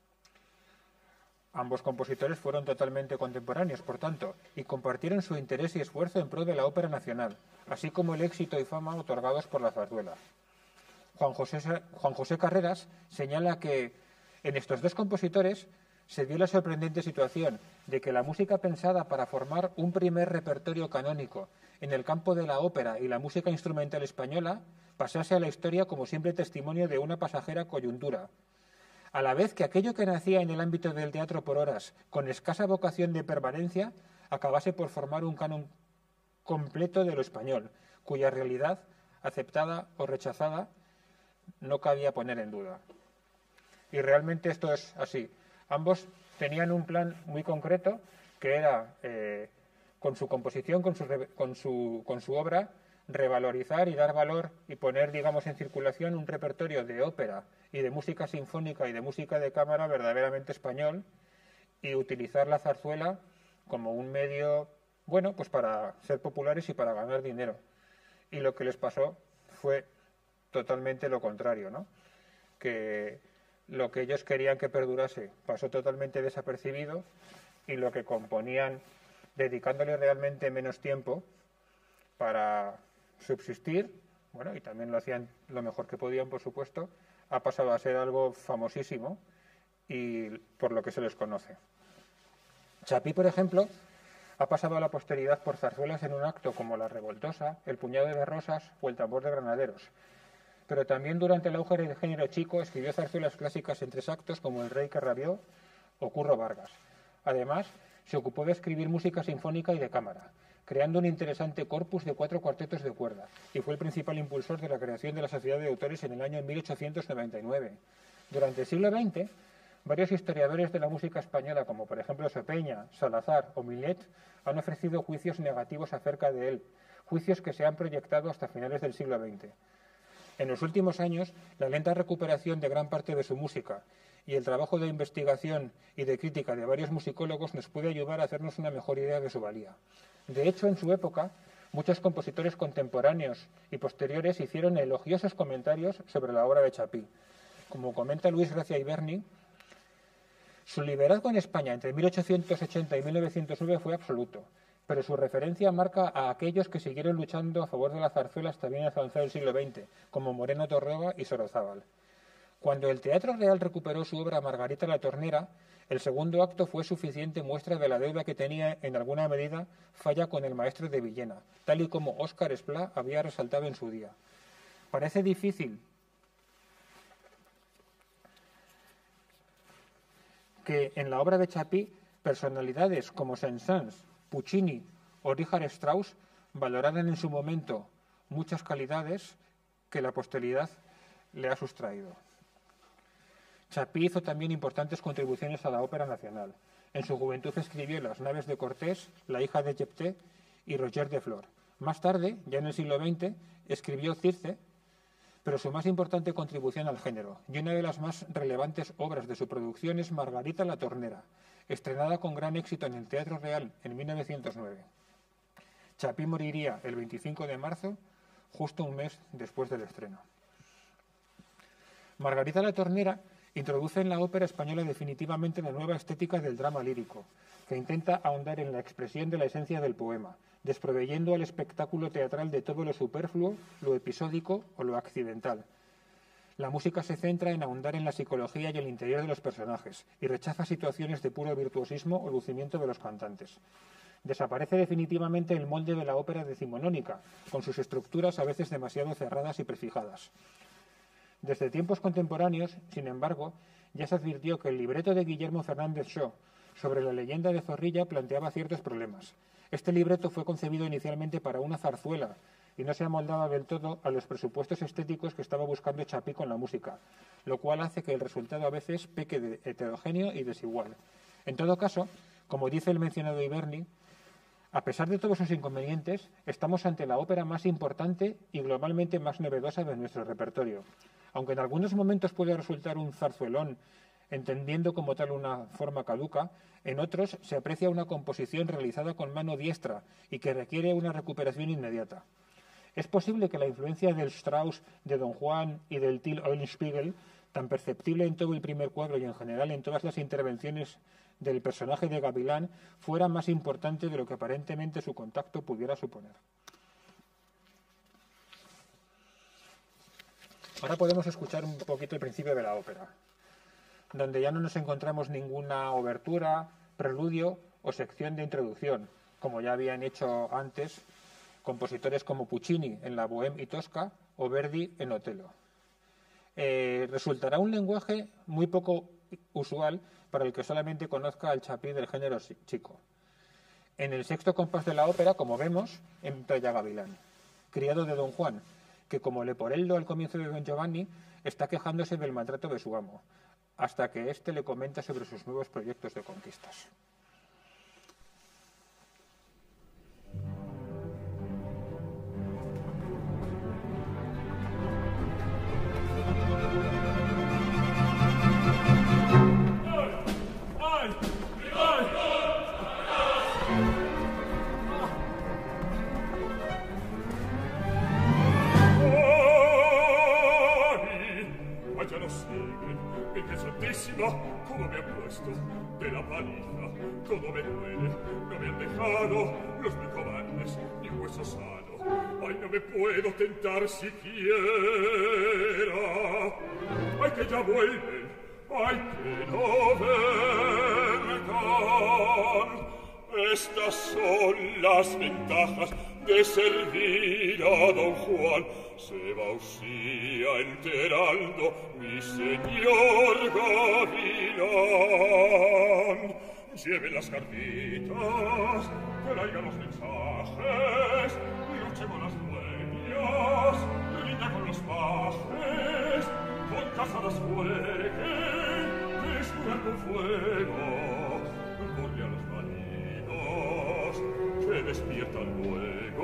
Ambos compositores fueron totalmente contemporáneos, por tanto, y compartieron su interés y esfuerzo en pro de la ópera nacional, así como el éxito y fama otorgados por la zarzuela. Juan José, Juan José Carreras señala que en estos dos compositores se dio la sorprendente situación de que la música pensada para formar un primer repertorio canónico en el campo de la ópera y la música instrumental española pasase a la historia como simple testimonio de una pasajera coyuntura, a la vez que aquello que nacía en el ámbito del teatro por horas, con escasa vocación de permanencia, acabase por formar un canon completo de lo español, cuya realidad, aceptada o rechazada, no cabía poner en duda. Y realmente esto es así. Ambos tenían un plan muy concreto, que era, eh, con su composición, con su, con, su, con su obra, revalorizar y dar valor y poner, digamos, en circulación un repertorio de ópera y de música sinfónica y de música de cámara verdaderamente español, y utilizar la zarzuela como un medio, bueno, pues para ser populares y para ganar dinero. Y lo que les pasó fue totalmente lo contrario, ¿no? Que lo que ellos querían que perdurase pasó totalmente desapercibido y lo que componían, dedicándole realmente menos tiempo para subsistir, bueno, y también lo hacían lo mejor que podían, por supuesto, ha pasado a ser algo famosísimo y por lo que se les conoce. Chapí, por ejemplo, ha pasado a la posteridad por zarzuelas en un acto como La Revoltosa, El puñado de rosas o El tambor de granaderos. Pero también durante el auge del género chico escribió zarzuelas clásicas en tres actos como El rey que rabió o Curro Vargas. Además, se ocupó de escribir música sinfónica y de cámara, creando un interesante corpus de cuatro cuartetos de cuerda, y fue el principal impulsor de la creación de la Sociedad de Autores en el año mil ochocientos noventa y nueve. Durante el siglo veinte, varios historiadores de la música española, como por ejemplo Sopeña, Salazar o Millet, han ofrecido juicios negativos acerca de él, juicios que se han proyectado hasta finales del siglo veinte. En los últimos años, la lenta recuperación de gran parte de su música y el trabajo de investigación y de crítica de varios musicólogos nos puede ayudar a hacernos una mejor idea de su valía. De hecho, en su época, muchos compositores contemporáneos y posteriores hicieron elogiosos comentarios sobre la obra de Chapí. Como comenta Luis Gracia Iberni, su liderazgo en España entre mil ochocientos ochenta y mil novecientos nueve fue absoluto, pero su referencia marca a aquellos que siguieron luchando a favor de la zarzuela hasta bien avanzado el siglo veinte, como Moreno Torroba y Sorozábal. Cuando el Teatro Real recuperó su obra Margarita la Tornera, el segundo acto fue suficiente muestra de la deuda que tenía, en alguna medida, Falla con el maestro de Villena, tal y como Óscar Esplá había resaltado en su día. Parece difícil que en la obra de Chapí personalidades como Saint-Saëns, Puccini o Richard Strauss valoraran en su momento muchas calidades que la posteridad le ha sustraído. Chapí hizo también importantes contribuciones a la ópera nacional. En su juventud escribió Las naves de Cortés, La hija de Jepté y Roger de Flor. Más tarde, ya en el siglo veinte, escribió Circe, pero su más importante contribución al género, y una de las más relevantes obras de su producción es Margarita la Tornera, estrenada con gran éxito en el Teatro Real en mil novecientos nueve. Chapí moriría el veinticinco de marzo, justo un mes después del estreno. Margarita la Tornera introduce en la ópera española definitivamente la nueva estética del drama lírico, que intenta ahondar en la expresión de la esencia del poema, desproveyendo al espectáculo teatral de todo lo superfluo, lo episódico o lo accidental. La música se centra en ahondar en la psicología y el interior de los personajes, y rechaza situaciones de puro virtuosismo o lucimiento de los cantantes. Desaparece definitivamente el molde de la ópera decimonónica, con sus estructuras a veces demasiado cerradas y prefijadas. Desde tiempos contemporáneos, sin embargo, ya se advirtió que el libreto de Guillermo Fernández Shaw sobre la leyenda de Zorrilla planteaba ciertos problemas. Este libreto fue concebido inicialmente para una zarzuela y no se amoldaba del todo a los presupuestos estéticos que estaba buscando Chapí con la música, lo cual hace que el resultado a veces peque de heterogéneo y desigual. En todo caso, como dice el mencionado Iberni, a pesar de todos sus inconvenientes, estamos ante la ópera más importante y globalmente más novedosa de nuestro repertorio. Aunque en algunos momentos puede resultar un zarzuelón, entendiendo como tal una forma caduca, en otros se aprecia una composición realizada con mano diestra y que requiere una recuperación inmediata. Es posible que la influencia del Strauss, de Don Juan y del Till Eulenspiegel, tan perceptible en todo el primer cuadro y en general en todas las intervenciones del personaje de Gavilán, fuera más importante de lo que aparentemente su contacto pudiera suponer. Ahora podemos escuchar un poquito el principio de la ópera, donde ya no nos encontramos ninguna obertura, preludio o sección de introducción, como ya habían hecho antes compositores como Puccini en la Bohème y Tosca o Verdi en Otelo. Eh, resultará un lenguaje muy poco usual para el que solamente conozca al Chapí del género chico. En el sexto compás de la ópera, como vemos, entra ya Gavilán, criado de Don Juan, que como Leporello al comienzo de Don Giovanni está quejándose del maltrato de su amo, hasta que éste le comenta sobre sus nuevos proyectos de conquistas. esto de la paliza, todo me duele, no me han dejado los muy cobardes, ni hueso sano. Ay, no me puedo tentar siquiera. Ay, que ya vuelven, ay, que no vengan. Estas son las ventajas de servir a don Juan. Se va usía enterando mi señor gavilán. Lleve las cartitas, traiga los mensajes, luche con las dueñas, rinda con los pajes, con casadas jueguen, desnudan con fuego, borre a los maridos que despiertan luego.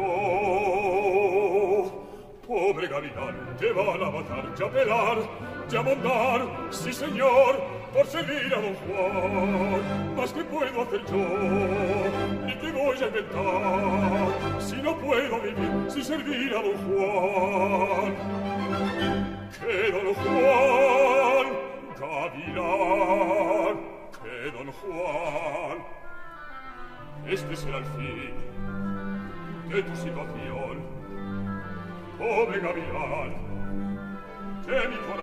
Pobre gavilán, te van a matar, ya pelar, ya mondar, sí señor, por servir a don Juan. Mas ¿qué puedo hacer yo? Ni qué voy a inventar, si no puedo vivir sin servir a don Juan. Que don Juan, gavilán, que don Juan, este será el fin de tu situación. Pobre gavilán, que mi corazón.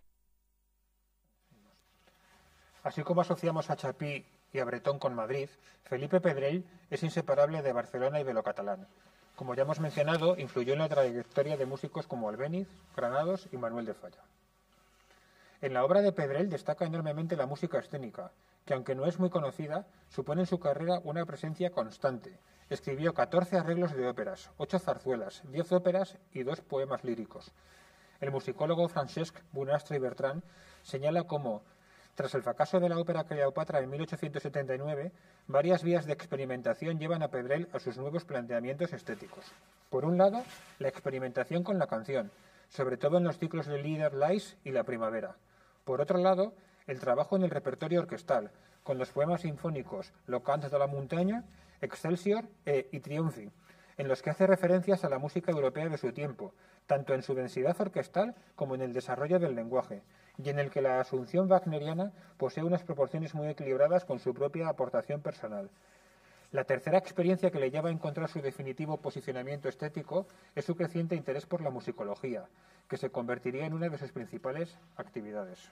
Así como asociamos a Chapí y a Bretón con Madrid, Felipe Pedrell es inseparable de Barcelona y de lo catalán. Como ya hemos mencionado, influyó en la trayectoria de músicos como Albéniz, Granados y Manuel de Falla. En la obra de Pedrell destaca enormemente la música escénica, que aunque no es muy conocida, supone en su carrera una presencia constante. Escribió catorce arreglos de óperas, ocho zarzuelas, diez óperas y dos poemas líricos. El musicólogo Francesc Bonastre i Bertran señala cómo, tras el fracaso de la ópera Cleopatra en mil ochocientos setenta y nueve, varias vías de experimentación llevan a Pedrell a sus nuevos planteamientos estéticos. Por un lado, la experimentación con la canción, sobre todo en los ciclos de Lieder, Lais y La Primavera. Por otro lado, el trabajo en el repertorio orquestal, con los poemas sinfónicos Le Cant de la Montagne, Excelsior e I Triomfi, en los que hace referencias a la música europea de su tiempo, tanto en su densidad orquestal como en el desarrollo del lenguaje, y en el que la asunción wagneriana posee unas proporciones muy equilibradas con su propia aportación personal. La tercera experiencia que le lleva a encontrar su definitivo posicionamiento estético es su creciente interés por la musicología, que se convertiría en una de sus principales actividades.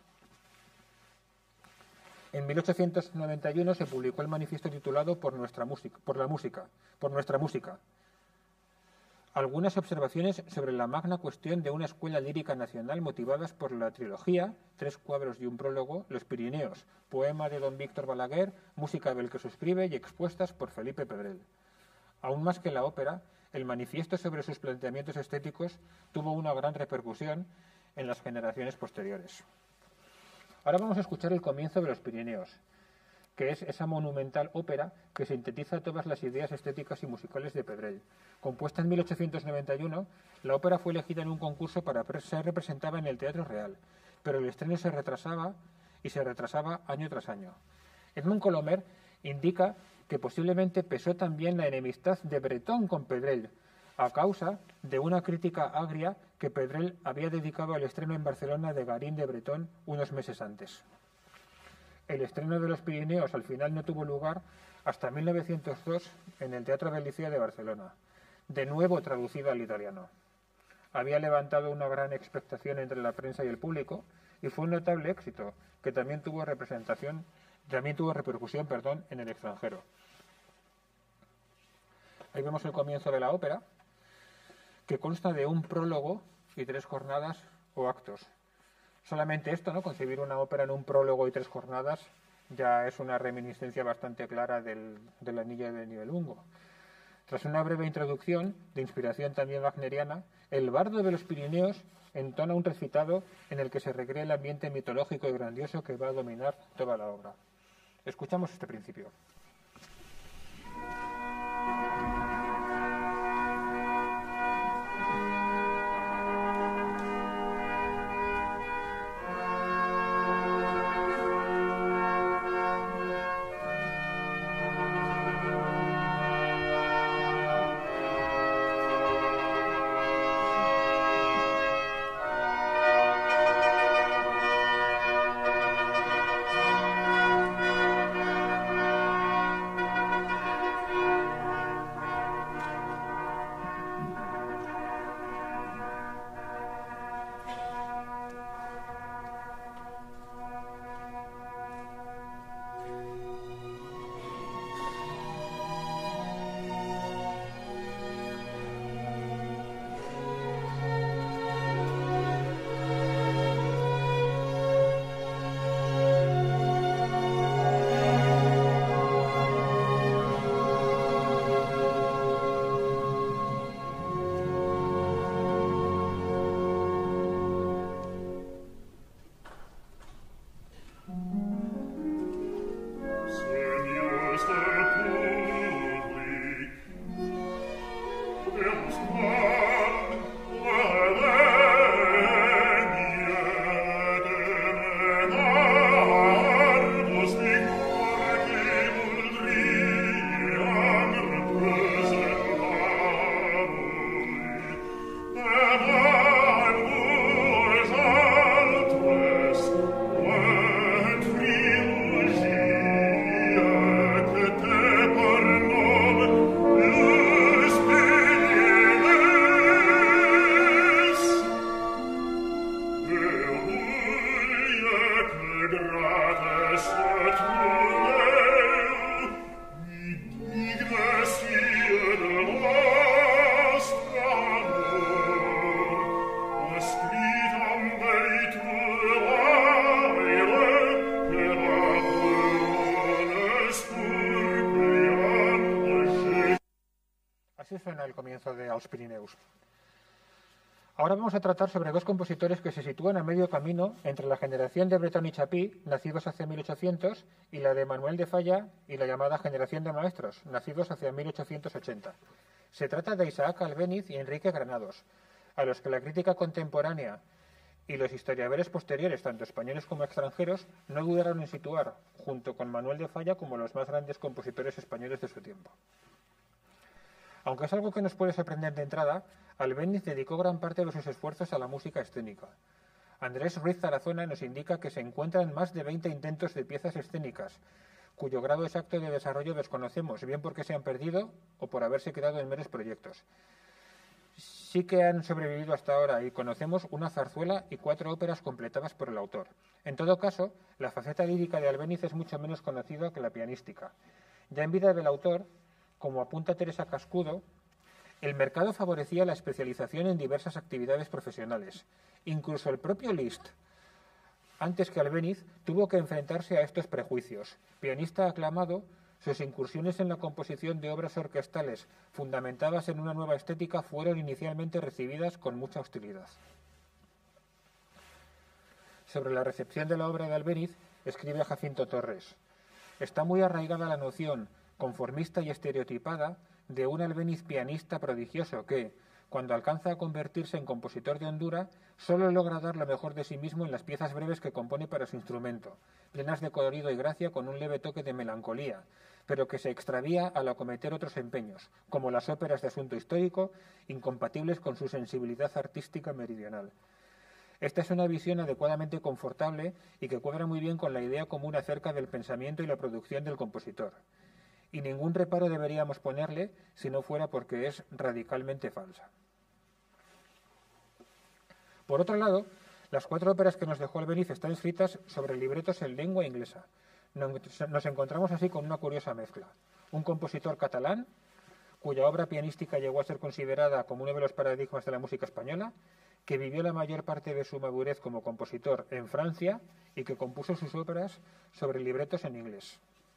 En mil ochocientos noventa y uno se publicó el manifiesto titulado Por nuestra música, por la música, por nuestra música. Algunas observaciones sobre la magna cuestión de una escuela lírica nacional motivadas por la trilogía, tres cuadros y un prólogo, Los Pirineos, poema de don Víctor Balaguer, música del que suscribe y expuestas por Felipe Pedrell. Aún más que la ópera, el manifiesto sobre sus planteamientos estéticos tuvo una gran repercusión en las generaciones posteriores. Ahora vamos a escuchar el comienzo de Los Pirineos, que es esa monumental ópera que sintetiza todas las ideas estéticas y musicales de Pedrell. Compuesta en mil ochocientos noventa y uno, la ópera fue elegida en un concurso para ser representada en el Teatro Real, pero el estreno se retrasaba y se retrasaba año tras año. Edmond Colomer indica que posiblemente pesó también la enemistad de Bretón con Pedrell, a causa de una crítica agria que Pedrell había dedicado al estreno en Barcelona de Garín de Bretón unos meses antes. El estreno de Los Pirineos al final no tuvo lugar hasta mil novecientos dos en el Teatro del Liceo de Barcelona, de nuevo traducido al italiano. Había levantado una gran expectación entre la prensa y el público y fue un notable éxito, que también tuvo representación, también tuvo repercusión, perdón, en el extranjero. Ahí vemos el comienzo de la ópera, que consta de un prólogo y tres jornadas o actos. Solamente esto, ¿no? Concebir una ópera en un prólogo y tres jornadas ya es una reminiscencia bastante clara del, del Anillo de Nibelungo. Tras una breve introducción, de inspiración también wagneriana, el bardo de los Pirineos entona un recitado en el que se recrea el ambiente mitológico y grandioso que va a dominar toda la obra. Escuchamos este principio. Suena el comienzo de Als Pirineus. Ahora vamos a tratar sobre dos compositores que se sitúan a medio camino entre la generación de Breton y Chapí, nacidos hacia mil ochocientos, y la de Manuel de Falla y la llamada generación de maestros, nacidos hacia mil ochocientos ochenta. Se trata de Isaac Albéniz y Enrique Granados, a los que la crítica contemporánea y los historiadores posteriores, tanto españoles como extranjeros, no dudaron en situar, junto con Manuel de Falla, como los más grandes compositores españoles de su tiempo. Aunque es algo que nos puede sorprender de entrada, Albéniz dedicó gran parte de sus esfuerzos a la música escénica. Andrés Ruiz Tarazona nos indica que se encuentran más de veinte intentos de piezas escénicas, cuyo grado exacto de desarrollo desconocemos, bien porque se han perdido o por haberse quedado en meros proyectos. Sí que han sobrevivido hasta ahora y conocemos una zarzuela y cuatro óperas completadas por el autor. En todo caso, la faceta lírica de Albéniz es mucho menos conocida que la pianística. Ya en vida del autor, como apunta Teresa Cascudo, el mercado favorecía la especialización en diversas actividades profesionales. Incluso el propio Liszt, antes que Albéniz, tuvo que enfrentarse a estos prejuicios. Pianista aclamado, sus incursiones en la composición de obras orquestales fundamentadas en una nueva estética fueron inicialmente recibidas con mucha hostilidad. Sobre la recepción de la obra de Albéniz, escribe Jacinto Torres: está muy arraigada la noción conformista y estereotipada de un Albéniz pianista prodigioso que, cuando alcanza a convertirse en compositor de hondura, solo logra dar lo mejor de sí mismo en las piezas breves que compone para su instrumento, plenas de colorido y gracia con un leve toque de melancolía, pero que se extravía al acometer otros empeños, como las óperas de asunto histórico, incompatibles con su sensibilidad artística meridional. Esta es una visión adecuadamente confortable y que cuadra muy bien con la idea común acerca del pensamiento y la producción del compositor. Y ningún reparo deberíamos ponerle si no fuera porque es radicalmente falsa. Por otro lado, las cuatro óperas que nos dejó Albéniz están escritas sobre libretos en lengua inglesa. Nos encontramos así con una curiosa mezcla. Un compositor catalán, cuya obra pianística llegó a ser considerada como uno de los paradigmas de la música española, que vivió la mayor parte de su madurez como compositor en Francia y que compuso sus óperas sobre libretos en inglés.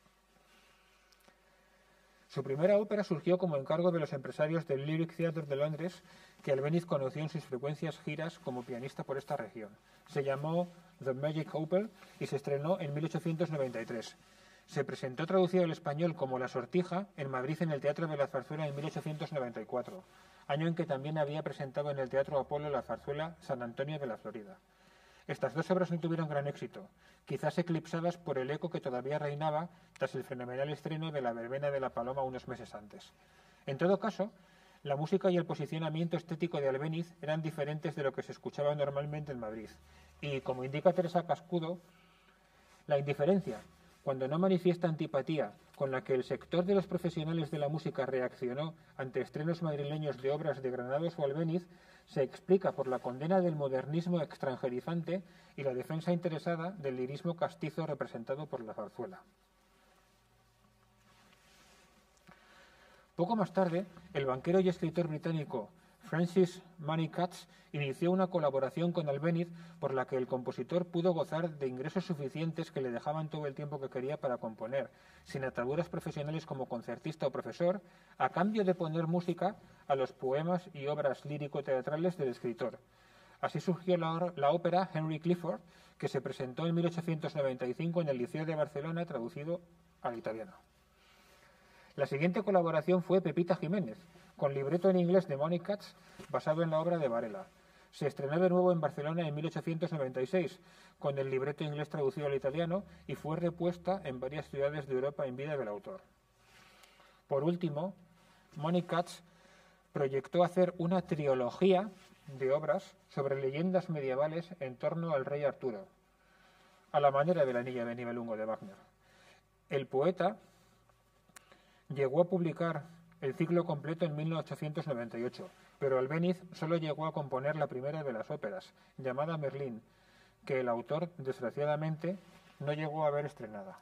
Su primera ópera surgió como encargo de los empresarios del Lyric Theatre de Londres, que Albéniz conoció en sus frecuentes giras como pianista por esta región. Se llamó The Magic Opera y se estrenó en mil ochocientos noventa y tres. Se presentó traducido al español como La Sortija en Madrid en el Teatro de la Zarzuela en mil ochocientos noventa y cuatro, año en que también había presentado en el Teatro Apolo la zarzuela San Antonio de la Florida. Estas dos obras no tuvieron gran éxito, quizás eclipsadas por el eco que todavía reinaba tras el fenomenal estreno de La Verbena de la Paloma unos meses antes. En todo caso, la música y el posicionamiento estético de Albéniz eran diferentes de lo que se escuchaba normalmente en Madrid. Y, como indica Teresa Cascudo, la indiferencia, cuando no manifiesta antipatía con la que el sector de los profesionales de la música reaccionó ante estrenos madrileños de obras de Granados o Albéniz, se explica por la condena del modernismo extranjerizante y la defensa interesada del lirismo castizo representado por la zarzuela. Poco más tarde, el banquero y escritor británico Francis Money Katz inició una colaboración con Albéniz por la que el compositor pudo gozar de ingresos suficientes que le dejaban todo el tiempo que quería para componer, sin ataduras profesionales como concertista o profesor, a cambio de poner música a los poemas y obras lírico-teatrales del escritor. Así surgió la, la ópera Henry Clifford, que se presentó en mil ochocientos noventa y cinco en el Liceo de Barcelona, traducido al italiano. La siguiente colaboración fue Pepita Jiménez, con libreto en inglés de Money Cats, basado en la obra de Varela. Se estrenó de nuevo en Barcelona en mil ochocientos noventa y seis, con el libreto inglés traducido al italiano, y fue repuesta en varias ciudades de Europa en vida del autor. Por último, Money Cats proyectó hacer una trilogía de obras sobre leyendas medievales en torno al rey Arturo, a la manera de la Niña de Nibelungo de Wagner. El poeta llegó a publicar el ciclo completo en mil ochocientos noventa y ocho, pero Albéniz solo llegó a componer la primera de las óperas, llamada Merlín, que el autor, desgraciadamente, no llegó a ver estrenada.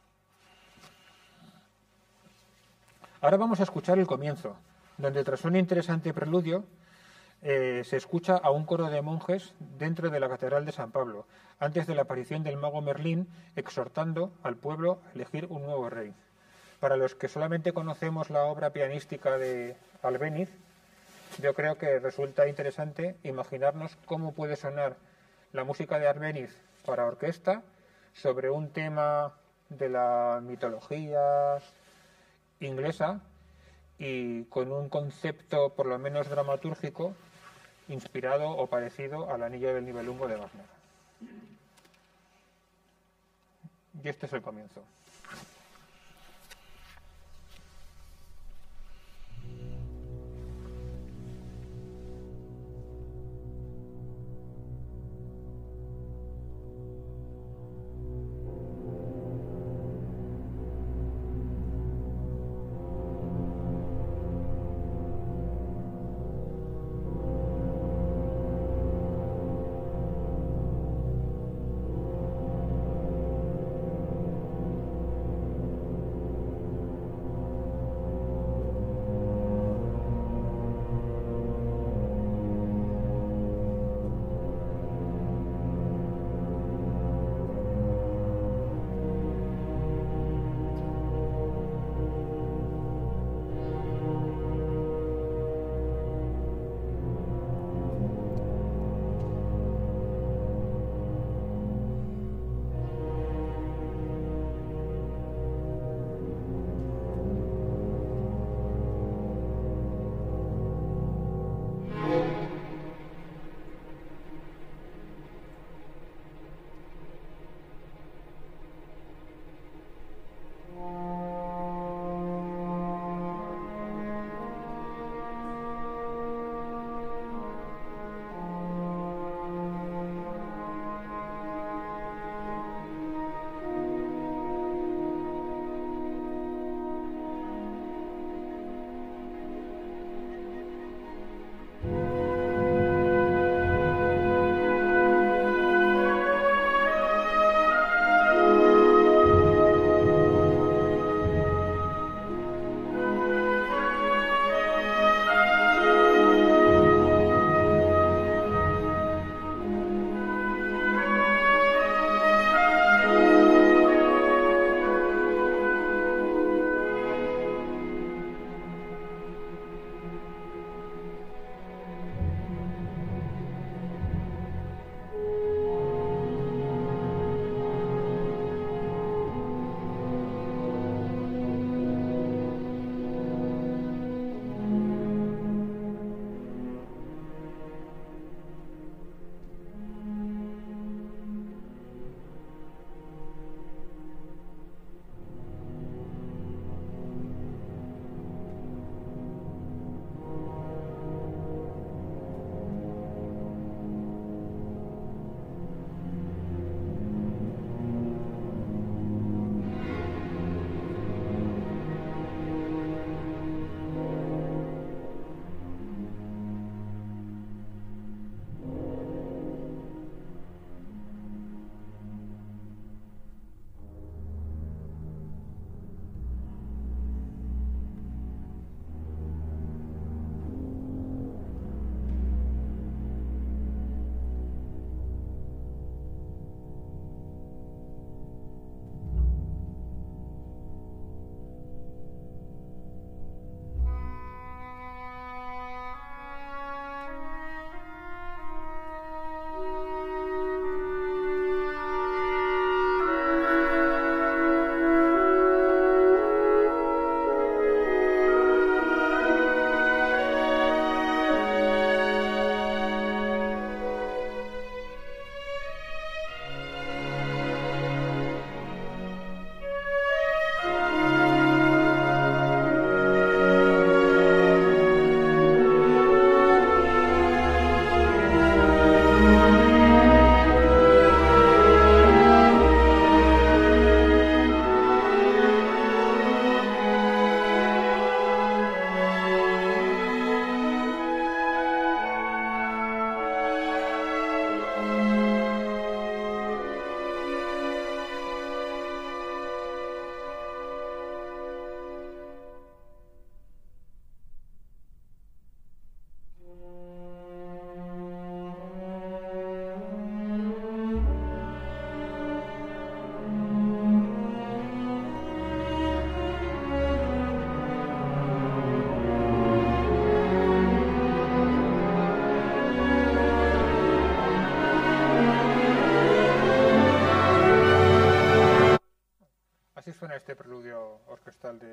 Ahora vamos a escuchar el comienzo, donde tras un interesante preludio eh, se escucha a un coro de monjes dentro de la Catedral de San Pablo, antes de la aparición del mago Merlín, exhortando al pueblo a elegir un nuevo rey. Para los que solamente conocemos la obra pianística de Albéniz, yo creo que resulta interesante imaginarnos cómo puede sonar la música de Albéniz para orquesta sobre un tema de la mitología inglesa y con un concepto por lo menos dramatúrgico inspirado o parecido al Anillo del Nibelungo de Wagner. Y este es el comienzo.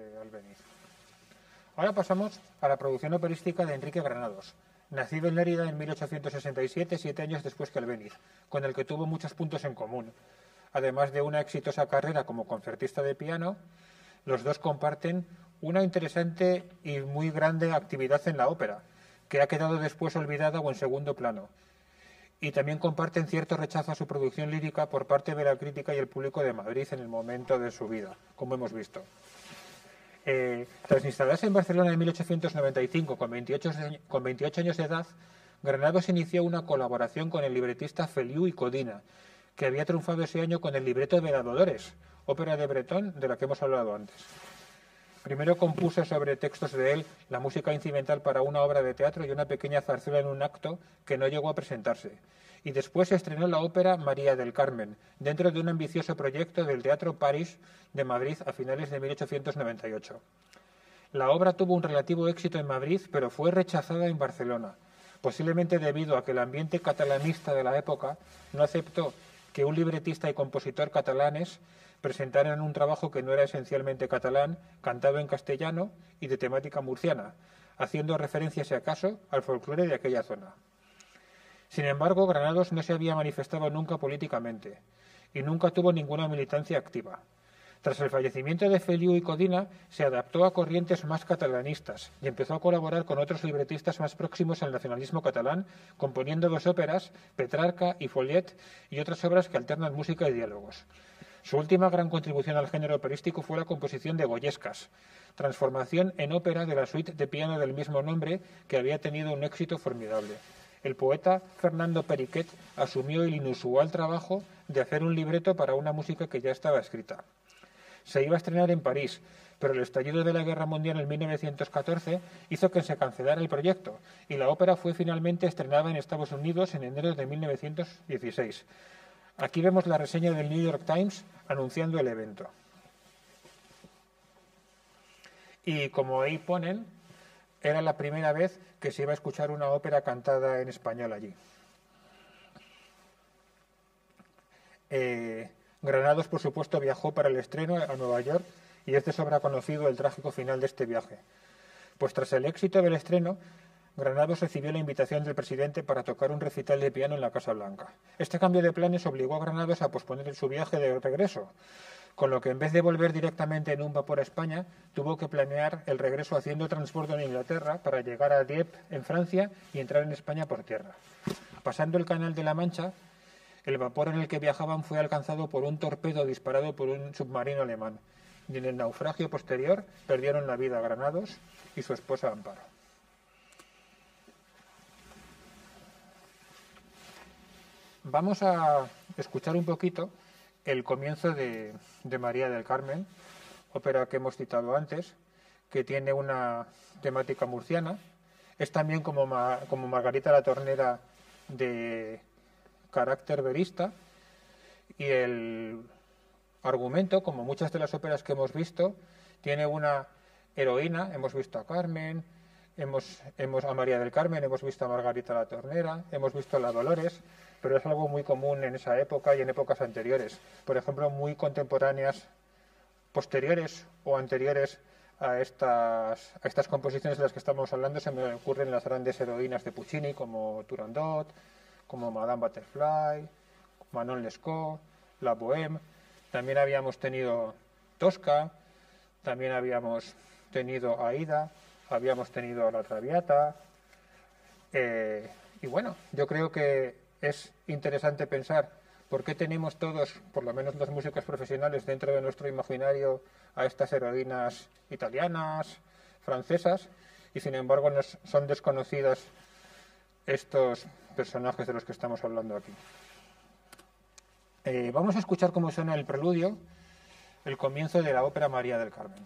de Albéniz. Ahora pasamos a la producción operística de Enrique Granados, nacido en Lérida en mil ochocientos sesenta y siete, siete años después que Albéniz, con el que tuvo muchos puntos en común. Además de una exitosa carrera como concertista de piano, los dos comparten una interesante y muy grande actividad en la ópera, que ha quedado después olvidada o en segundo plano. Y también comparten cierto rechazo a su producción lírica por parte de la crítica y el público de Madrid en el momento de su vida, como hemos visto. Eh, tras instalarse en Barcelona en mil ochocientos noventa y cinco, con veintiocho, con veintiocho años de edad, Granados inició una colaboración con el libretista Feliu y Codina, que había triunfado ese año con el libreto de La Dolores, ópera de Bretón de la que hemos hablado antes. Primero compuso sobre textos de él la música incidental para una obra de teatro y una pequeña zarzuela en un acto que no llegó a presentarse. Y después estrenó la ópera María del Carmen, dentro de un ambicioso proyecto del Teatro París de Madrid a finales de mil ochocientos noventa y ocho. La obra tuvo un relativo éxito en Madrid, pero fue rechazada en Barcelona, posiblemente debido a que el ambiente catalanista de la época no aceptó que un libretista y compositor catalanes presentaran un trabajo que no era esencialmente catalán, cantado en castellano y de temática murciana, haciendo referencia, si acaso, al folclore de aquella zona. Sin embargo, Granados no se había manifestado nunca políticamente y nunca tuvo ninguna militancia activa. Tras el fallecimiento de Feliu y Codina, se adaptó a corrientes más catalanistas y empezó a colaborar con otros libretistas más próximos al nacionalismo catalán, componiendo dos óperas, Petrarca y Follet, y otras obras que alternan música y diálogos. Su última gran contribución al género operístico fue la composición de Goyescas, transformación en ópera de la suite de piano del mismo nombre, que había tenido un éxito formidable. El poeta Fernando Periquet asumió el inusual trabajo de hacer un libreto para una música que ya estaba escrita. Se iba a estrenar en París, pero el estallido de la Guerra Mundial en mil novecientos catorce hizo que se cancelara el proyecto, y la ópera fue finalmente estrenada en Estados Unidos en enero de mil novecientos dieciséis. Aquí vemos la reseña del New York Times anunciando el evento. Y como ahí ponen, era la primera vez que se iba a escuchar una ópera cantada en español allí. Eh, Granados, por supuesto, viajó para el estreno a Nueva York y es de sobra conocido el trágico final de este viaje. Pues tras el éxito del estreno, Granados recibió la invitación del presidente para tocar un recital de piano en la Casa Blanca. Este cambio de planes obligó a Granados a posponer su viaje de regreso, con lo que en vez de volver directamente en un vapor a España, tuvo que planear el regreso haciendo transbordo en Inglaterra para llegar a Dieppe, en Francia, y entrar en España por tierra. Pasando el Canal de la Mancha, el vapor en el que viajaban fue alcanzado por un torpedo disparado por un submarino alemán, y en el naufragio posterior perdieron la vida Granados y su esposa Amparo. Vamos a escuchar un poquito el comienzo de, de María del Carmen, ópera que hemos citado antes, que tiene una temática murciana. Es también como, Ma, como Margarita la Tornera de carácter verista, y el argumento, como muchas de las óperas que hemos visto, tiene una heroína. Hemos visto a Carmen, hemos, hemos a María del Carmen, hemos visto a Margarita la Tornera, hemos visto a la Dolores, pero es algo muy común en esa época y en épocas anteriores. Por ejemplo, muy contemporáneas, posteriores o anteriores a estas, a estas composiciones de las que estamos hablando, se me ocurren las grandes heroínas de Puccini, como Turandot, como Madame Butterfly, Manon Lescaut, La Bohème. También habíamos tenido Tosca, también habíamos tenido Aida, habíamos tenido a La Traviata. Eh, y bueno, yo creo que es interesante pensar por qué tenemos todos, por lo menos los músicos profesionales, dentro de nuestro imaginario a estas heroínas italianas, francesas, y sin embargo nos son desconocidas estos personajes de los que estamos hablando aquí. Eh, vamos a escuchar cómo suena el preludio, el comienzo de la ópera María del Carmen.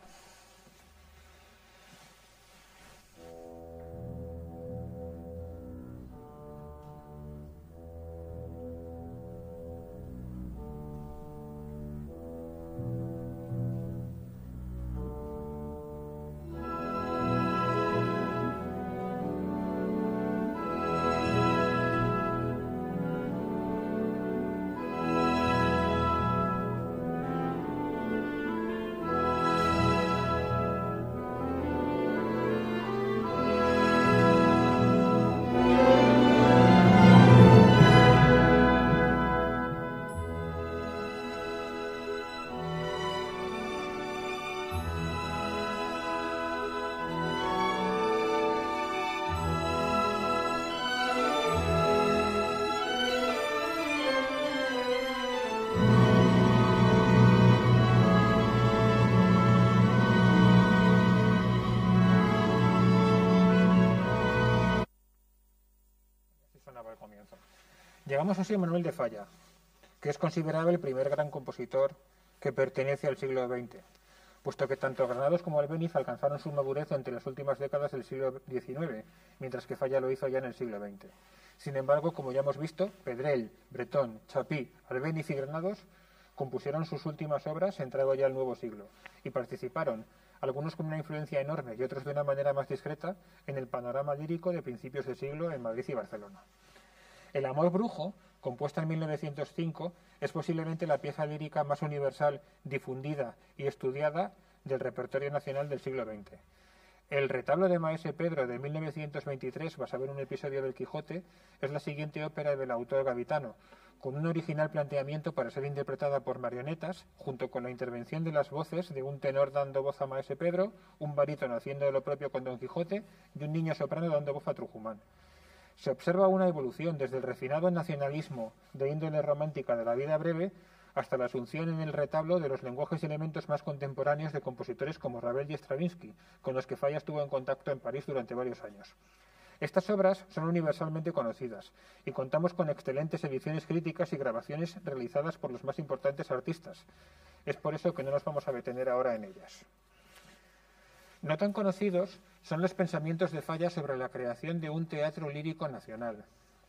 Llegamos así a Manuel de Falla, que es considerado el primer gran compositor que pertenece al siglo veinte, puesto que tanto Granados como Albéniz alcanzaron su madurez entre las últimas décadas del siglo diecinueve, mientras que Falla lo hizo ya en el siglo veinte. Sin embargo, como ya hemos visto, Pedrell, Bretón, Chapí, Albéniz y Granados compusieron sus últimas obras entrado ya al nuevo siglo y participaron, algunos con una influencia enorme y otros de una manera más discreta, en el panorama lírico de principios de siglo en Madrid y Barcelona. El Amor Brujo, compuesta en mil novecientos cinco, es posiblemente la pieza lírica más universal, difundida y estudiada del repertorio nacional del siglo veinte. El Retablo de Maese Pedro de mil novecientos veintitrés, basado en un episodio del Quijote, es la siguiente ópera del autor gaditano, con un original planteamiento para ser interpretada por marionetas, junto con la intervención de las voces de un tenor dando voz a Maese Pedro, un barítono haciendo lo propio con Don Quijote y un niño soprano dando voz a Trujumán. Se observa una evolución desde el refinado nacionalismo de índole romántica de la vida breve hasta la asunción en el retablo de los lenguajes y elementos más contemporáneos de compositores como Ravel y Stravinsky, con los que Falla estuvo en contacto en París durante varios años. Estas obras son universalmente conocidas y contamos con excelentes ediciones críticas y grabaciones realizadas por los más importantes artistas. Es por eso que no nos vamos a detener ahora en ellas. No tan conocidos son los pensamientos de Falla sobre la creación de un teatro lírico nacional.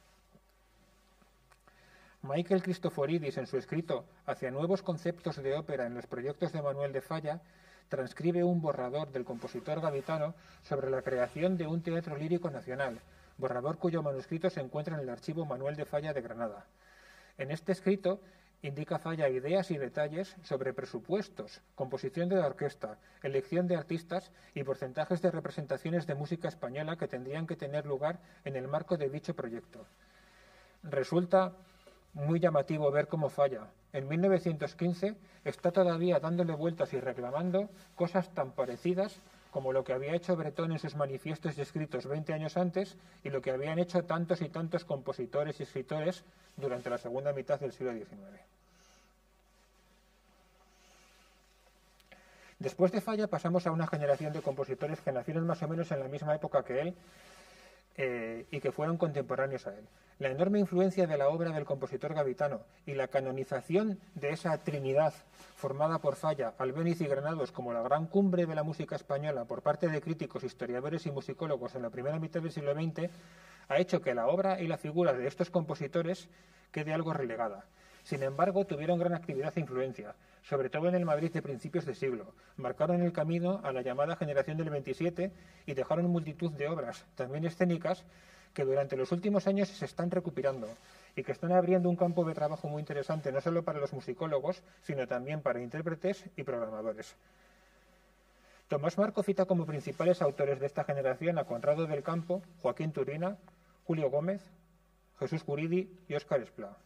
Michael Cristoforidis, en su escrito Hacia nuevos conceptos de ópera en los proyectos de Manuel de Falla, transcribe un borrador del compositor gaditano sobre la creación de un teatro lírico nacional, borrador cuyo manuscrito se encuentra en el archivo Manuel de Falla de Granada. En este escrito indica Falla ideas y detalles sobre presupuestos, composición de la orquesta, elección de artistas y porcentajes de representaciones de música española que tendrían que tener lugar en el marco de dicho proyecto. Resulta muy llamativo ver cómo Falla, en mil novecientos quince, está todavía dándole vueltas y reclamando cosas tan parecidas como lo que había hecho Bretón en sus manifiestos y escritos veinte años antes y lo que habían hecho tantos y tantos compositores y escritores durante la segunda mitad del siglo diecinueve. Después de Falla pasamos a una generación de compositores que nacieron más o menos en la misma época que él eh, y que fueron contemporáneos a él. La enorme influencia de la obra del compositor gaditano y la canonización de esa trinidad formada por Falla, Albéniz y Granados como la gran cumbre de la música española por parte de críticos, historiadores y musicólogos en la primera mitad del siglo veinte ha hecho que la obra y la figura de estos compositores quede algo relegada. Sin embargo, tuvieron gran actividad e influencia, sobre todo en el Madrid de principios de siglo. Marcaron el camino a la llamada generación del veintisiete y dejaron multitud de obras, también escénicas, que durante los últimos años se están recuperando y que están abriendo un campo de trabajo muy interesante no solo para los musicólogos, sino también para intérpretes y programadores. Tomás Marco cita como principales autores de esta generación a Conrado del Campo, Joaquín Turina, Julio Gómez, Jesús Guridi y Óscar Esplá.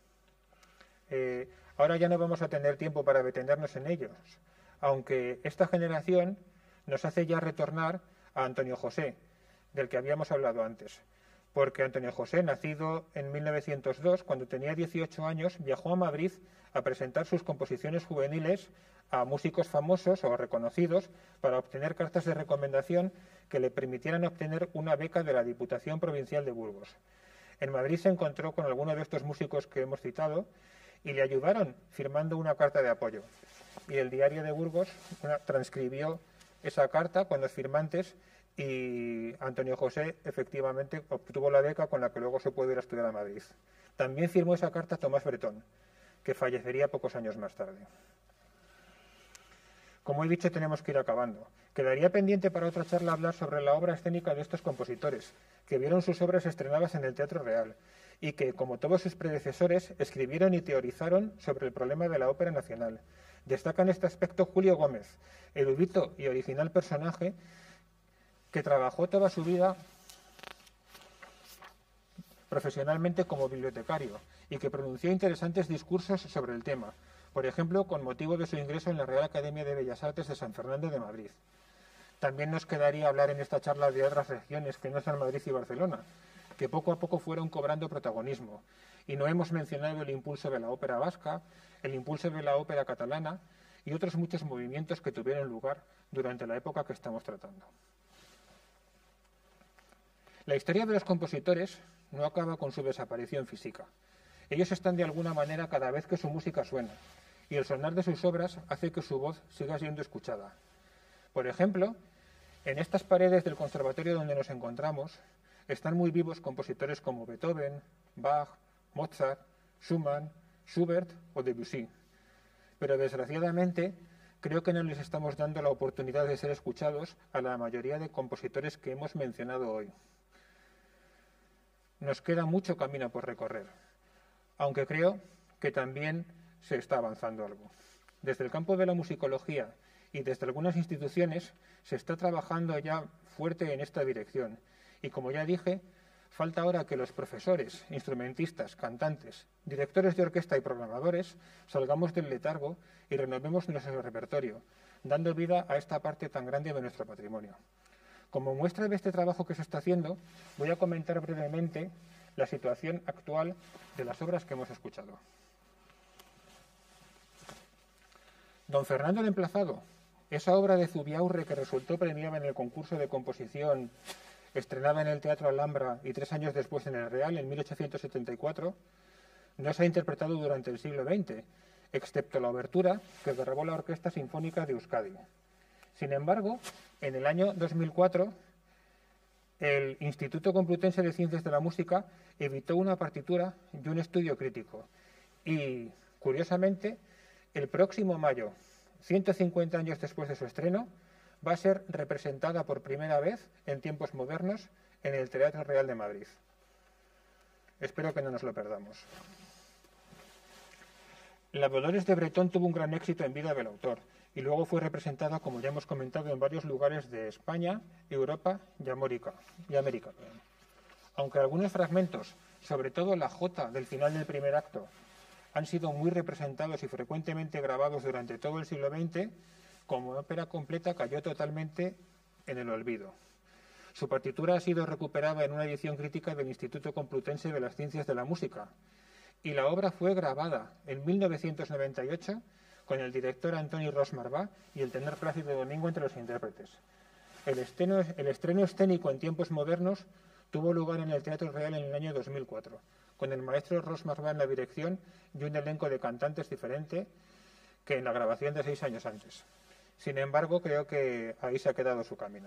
Eh, ahora ya no vamos a tener tiempo para detenernos en ellos, aunque esta generación nos hace ya retornar a Antonio José, del que habíamos hablado antes, porque Antonio José, nacido en mil novecientos dos, cuando tenía dieciocho años, viajó a Madrid a presentar sus composiciones juveniles a músicos famosos o reconocidos para obtener cartas de recomendación que le permitieran obtener una beca de la Diputación Provincial de Burgos. En Madrid se encontró con alguno de estos músicos que hemos citado y le ayudaron firmando una carta de apoyo. Y el Diario de Burgos una, transcribió esa carta con los firmantes y Antonio José efectivamente obtuvo la beca con la que luego se pudo ir a estudiar a Madrid. También firmó esa carta Tomás Bretón, que fallecería pocos años más tarde. Como he dicho, tenemos que ir acabando. Quedaría pendiente para otra charla hablar sobre la obra escénica de estos compositores, que vieron sus obras estrenadas en el Teatro Real y que, como todos sus predecesores, escribieron y teorizaron sobre el problema de la ópera nacional. Destaca en este aspecto Julio Gómez, erudito y original personaje que trabajó toda su vida profesionalmente como bibliotecario y que pronunció interesantes discursos sobre el tema, por ejemplo, con motivo de su ingreso en la Real Academia de Bellas Artes de San Fernando de Madrid. También nos quedaría hablar en esta charla de otras regiones que no son Madrid y Barcelona, que poco a poco fueron cobrando protagonismo. Y no hemos mencionado el impulso de la ópera vasca, el impulso de la ópera catalana y otros muchos movimientos que tuvieron lugar durante la época que estamos tratando. La historia de los compositores no acaba con su desaparición física. Ellos están de alguna manera cada vez que su música suena, y el sonar de sus obras hace que su voz siga siendo escuchada. Por ejemplo, en estas paredes del conservatorio donde nos encontramos están muy vivos compositores como Beethoven, Bach, Mozart, Schumann, Schubert o Debussy. Pero desgraciadamente creo que no les estamos dando la oportunidad de ser escuchados a la mayoría de compositores que hemos mencionado hoy. Nos queda mucho camino por recorrer, aunque creo que también se está avanzando algo. Desde el campo de la musicología y desde algunas instituciones se está trabajando ya fuerte en esta dirección. Y como ya dije, falta ahora que los profesores, instrumentistas, cantantes, directores de orquesta y programadores salgamos del letargo y renovemos nuestro repertorio, dando vida a esta parte tan grande de nuestro patrimonio. Como muestra de este trabajo que se está haciendo, voy a comentar brevemente la situación actual de las obras que hemos escuchado. Don Fernando el Emplazado, esa obra de Zubiaurre que resultó premiada en el concurso de composición estrenada en el Teatro Alhambra y tres años después en el Real, en mil ochocientos setenta y cuatro, no se ha interpretado durante el siglo veinte, excepto la obertura que grabó la Orquesta Sinfónica de Euskadi. Sin embargo, en el año dos mil cuatro, el Instituto Complutense de Ciencias de la Música editó una partitura y un estudio crítico. Y, curiosamente, el próximo mayo, ciento cincuenta años después de su estreno, va a ser representada por primera vez en tiempos modernos en el Teatro Real de Madrid. Espero que no nos lo perdamos. La Dolores de Bretón tuvo un gran éxito en vida del autor y luego fue representada, como ya hemos comentado, en varios lugares de España, Europa y América. Y América. Aunque algunos fragmentos, sobre todo la jota del final del primer acto, han sido muy representados y frecuentemente grabados durante todo el siglo veinte, como ópera completa cayó totalmente en el olvido. Su partitura ha sido recuperada en una edición crítica del Instituto Complutense de las Ciencias de la Música, y la obra fue grabada en mil novecientos noventa y ocho con el director Antoni Ros Marbà y el tenor Plácido Domingo entre los intérpretes. El estreno, el estreno escénico en tiempos modernos tuvo lugar en el Teatro Real en el año dos mil cuatro, con el maestro Ros Marbà en la dirección y un elenco de cantantes diferente que en la grabación de seis años antes. Sin embargo, creo que ahí se ha quedado su camino.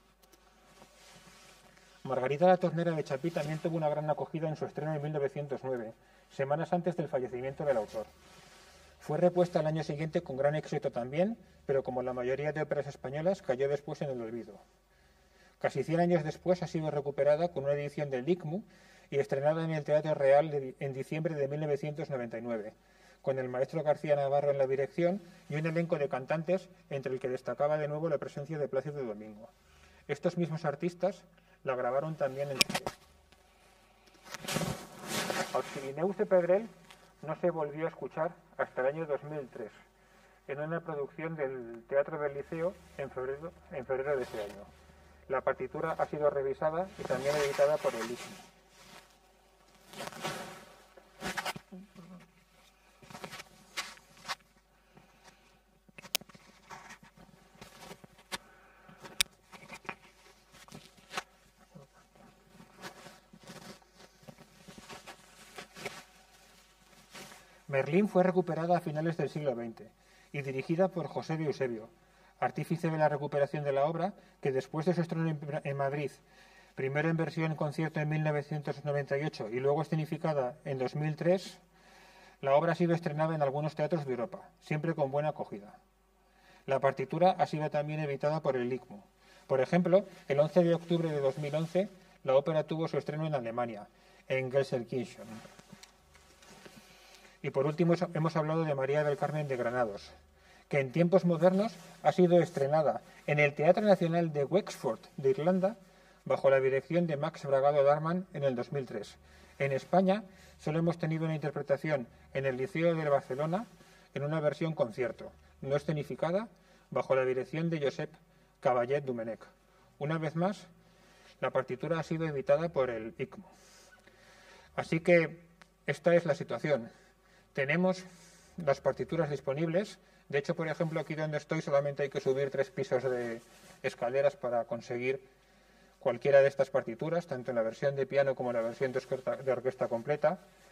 Margarita la Tornera de Chapí también tuvo una gran acogida en su estreno en mil novecientos nueve, semanas antes del fallecimiento del autor. Fue repuesta al año siguiente con gran éxito también, pero como la mayoría de óperas españolas, cayó después en el olvido. Casi cien años después ha sido recuperada con una edición del I C M U y estrenada en el Teatro Real en diciembre de mil novecientos noventa y nueve, con el maestro García Navarro en la dirección y un elenco de cantantes entre el que destacaba de nuevo la presencia de Plácido Domingo. Estos mismos artistas la grabaron también en Chile. Auxilineus de Pedrell no se volvió a escuchar hasta el año dos mil tres, en una producción del Teatro del Liceo en febrero, en febrero de ese año. La partitura ha sido revisada y también editada por el I C M U. Merlín fue recuperada a finales del siglo veinte y dirigida por José de Eusebio, artífice de la recuperación de la obra, que después de su estreno en Madrid, primero en versión en concierto en mil novecientos noventa y ocho y luego escenificada en dos mil tres, la obra ha sido estrenada en algunos teatros de Europa, siempre con buena acogida. La partitura ha sido también editada por el I C M U. Por ejemplo, el once de octubre de dos mil once, la ópera tuvo su estreno en Alemania, en Gelsenkirchen. Y por último hemos hablado de María del Carmen de Granados, que en tiempos modernos ha sido estrenada en el Teatro Nacional de Wexford de Irlanda bajo la dirección de Max Bragado Darman en el dos mil tres. En España solo hemos tenido una interpretación en el Liceo de Barcelona en una versión concierto, no escenificada, bajo la dirección de Josep Caballet Domenech. Una vez más, la partitura ha sido editada por el I C M U. Así que esta es la situación. Tenemos las partituras disponibles. De hecho, por ejemplo, aquí donde estoy solamente hay que subir tres pisos de escaleras para conseguir cualquiera de estas partituras, tanto en la versión de piano como en la versión de orquesta, de orquesta completa.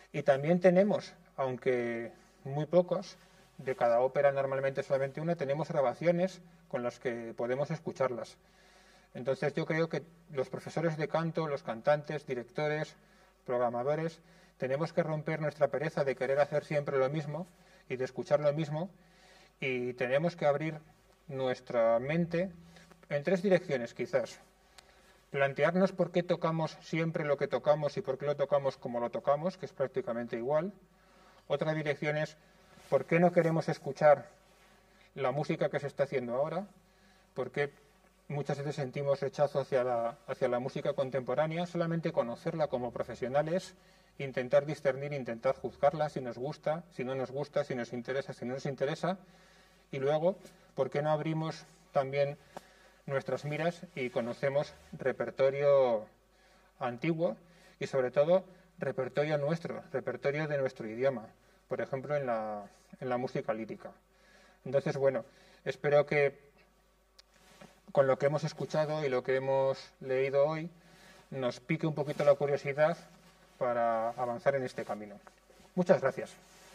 Y también tenemos, aunque muy pocos, de cada ópera normalmente solamente una, tenemos grabaciones con las que podemos escucharlas. Entonces yo creo que los profesores de canto, los cantantes, directores, programadores, tenemos que romper nuestra pereza de querer hacer siempre lo mismo y de escuchar lo mismo, y tenemos que abrir nuestra mente en tres direcciones quizás. Plantearnos por qué tocamos siempre lo que tocamos y por qué lo tocamos como lo tocamos, que es prácticamente igual. Otra dirección es por qué no queremos escuchar la música que se está haciendo ahora, por qué muchas veces sentimos rechazo hacia la, hacia la música contemporánea. Solamente conocerla como profesionales, intentar discernir, intentar juzgarla, si nos gusta, si no nos gusta, si nos interesa, si no nos interesa. Y luego, ¿por qué no abrimos también nuestras miras y conocemos repertorio antiguo y sobre todo repertorio nuestro, repertorio de nuestro idioma, por ejemplo en la, en la música lírica? Entonces, bueno, espero que con lo que hemos escuchado y lo que hemos leído hoy nos pique un poquito la curiosidad para avanzar en este camino. Muchas gracias.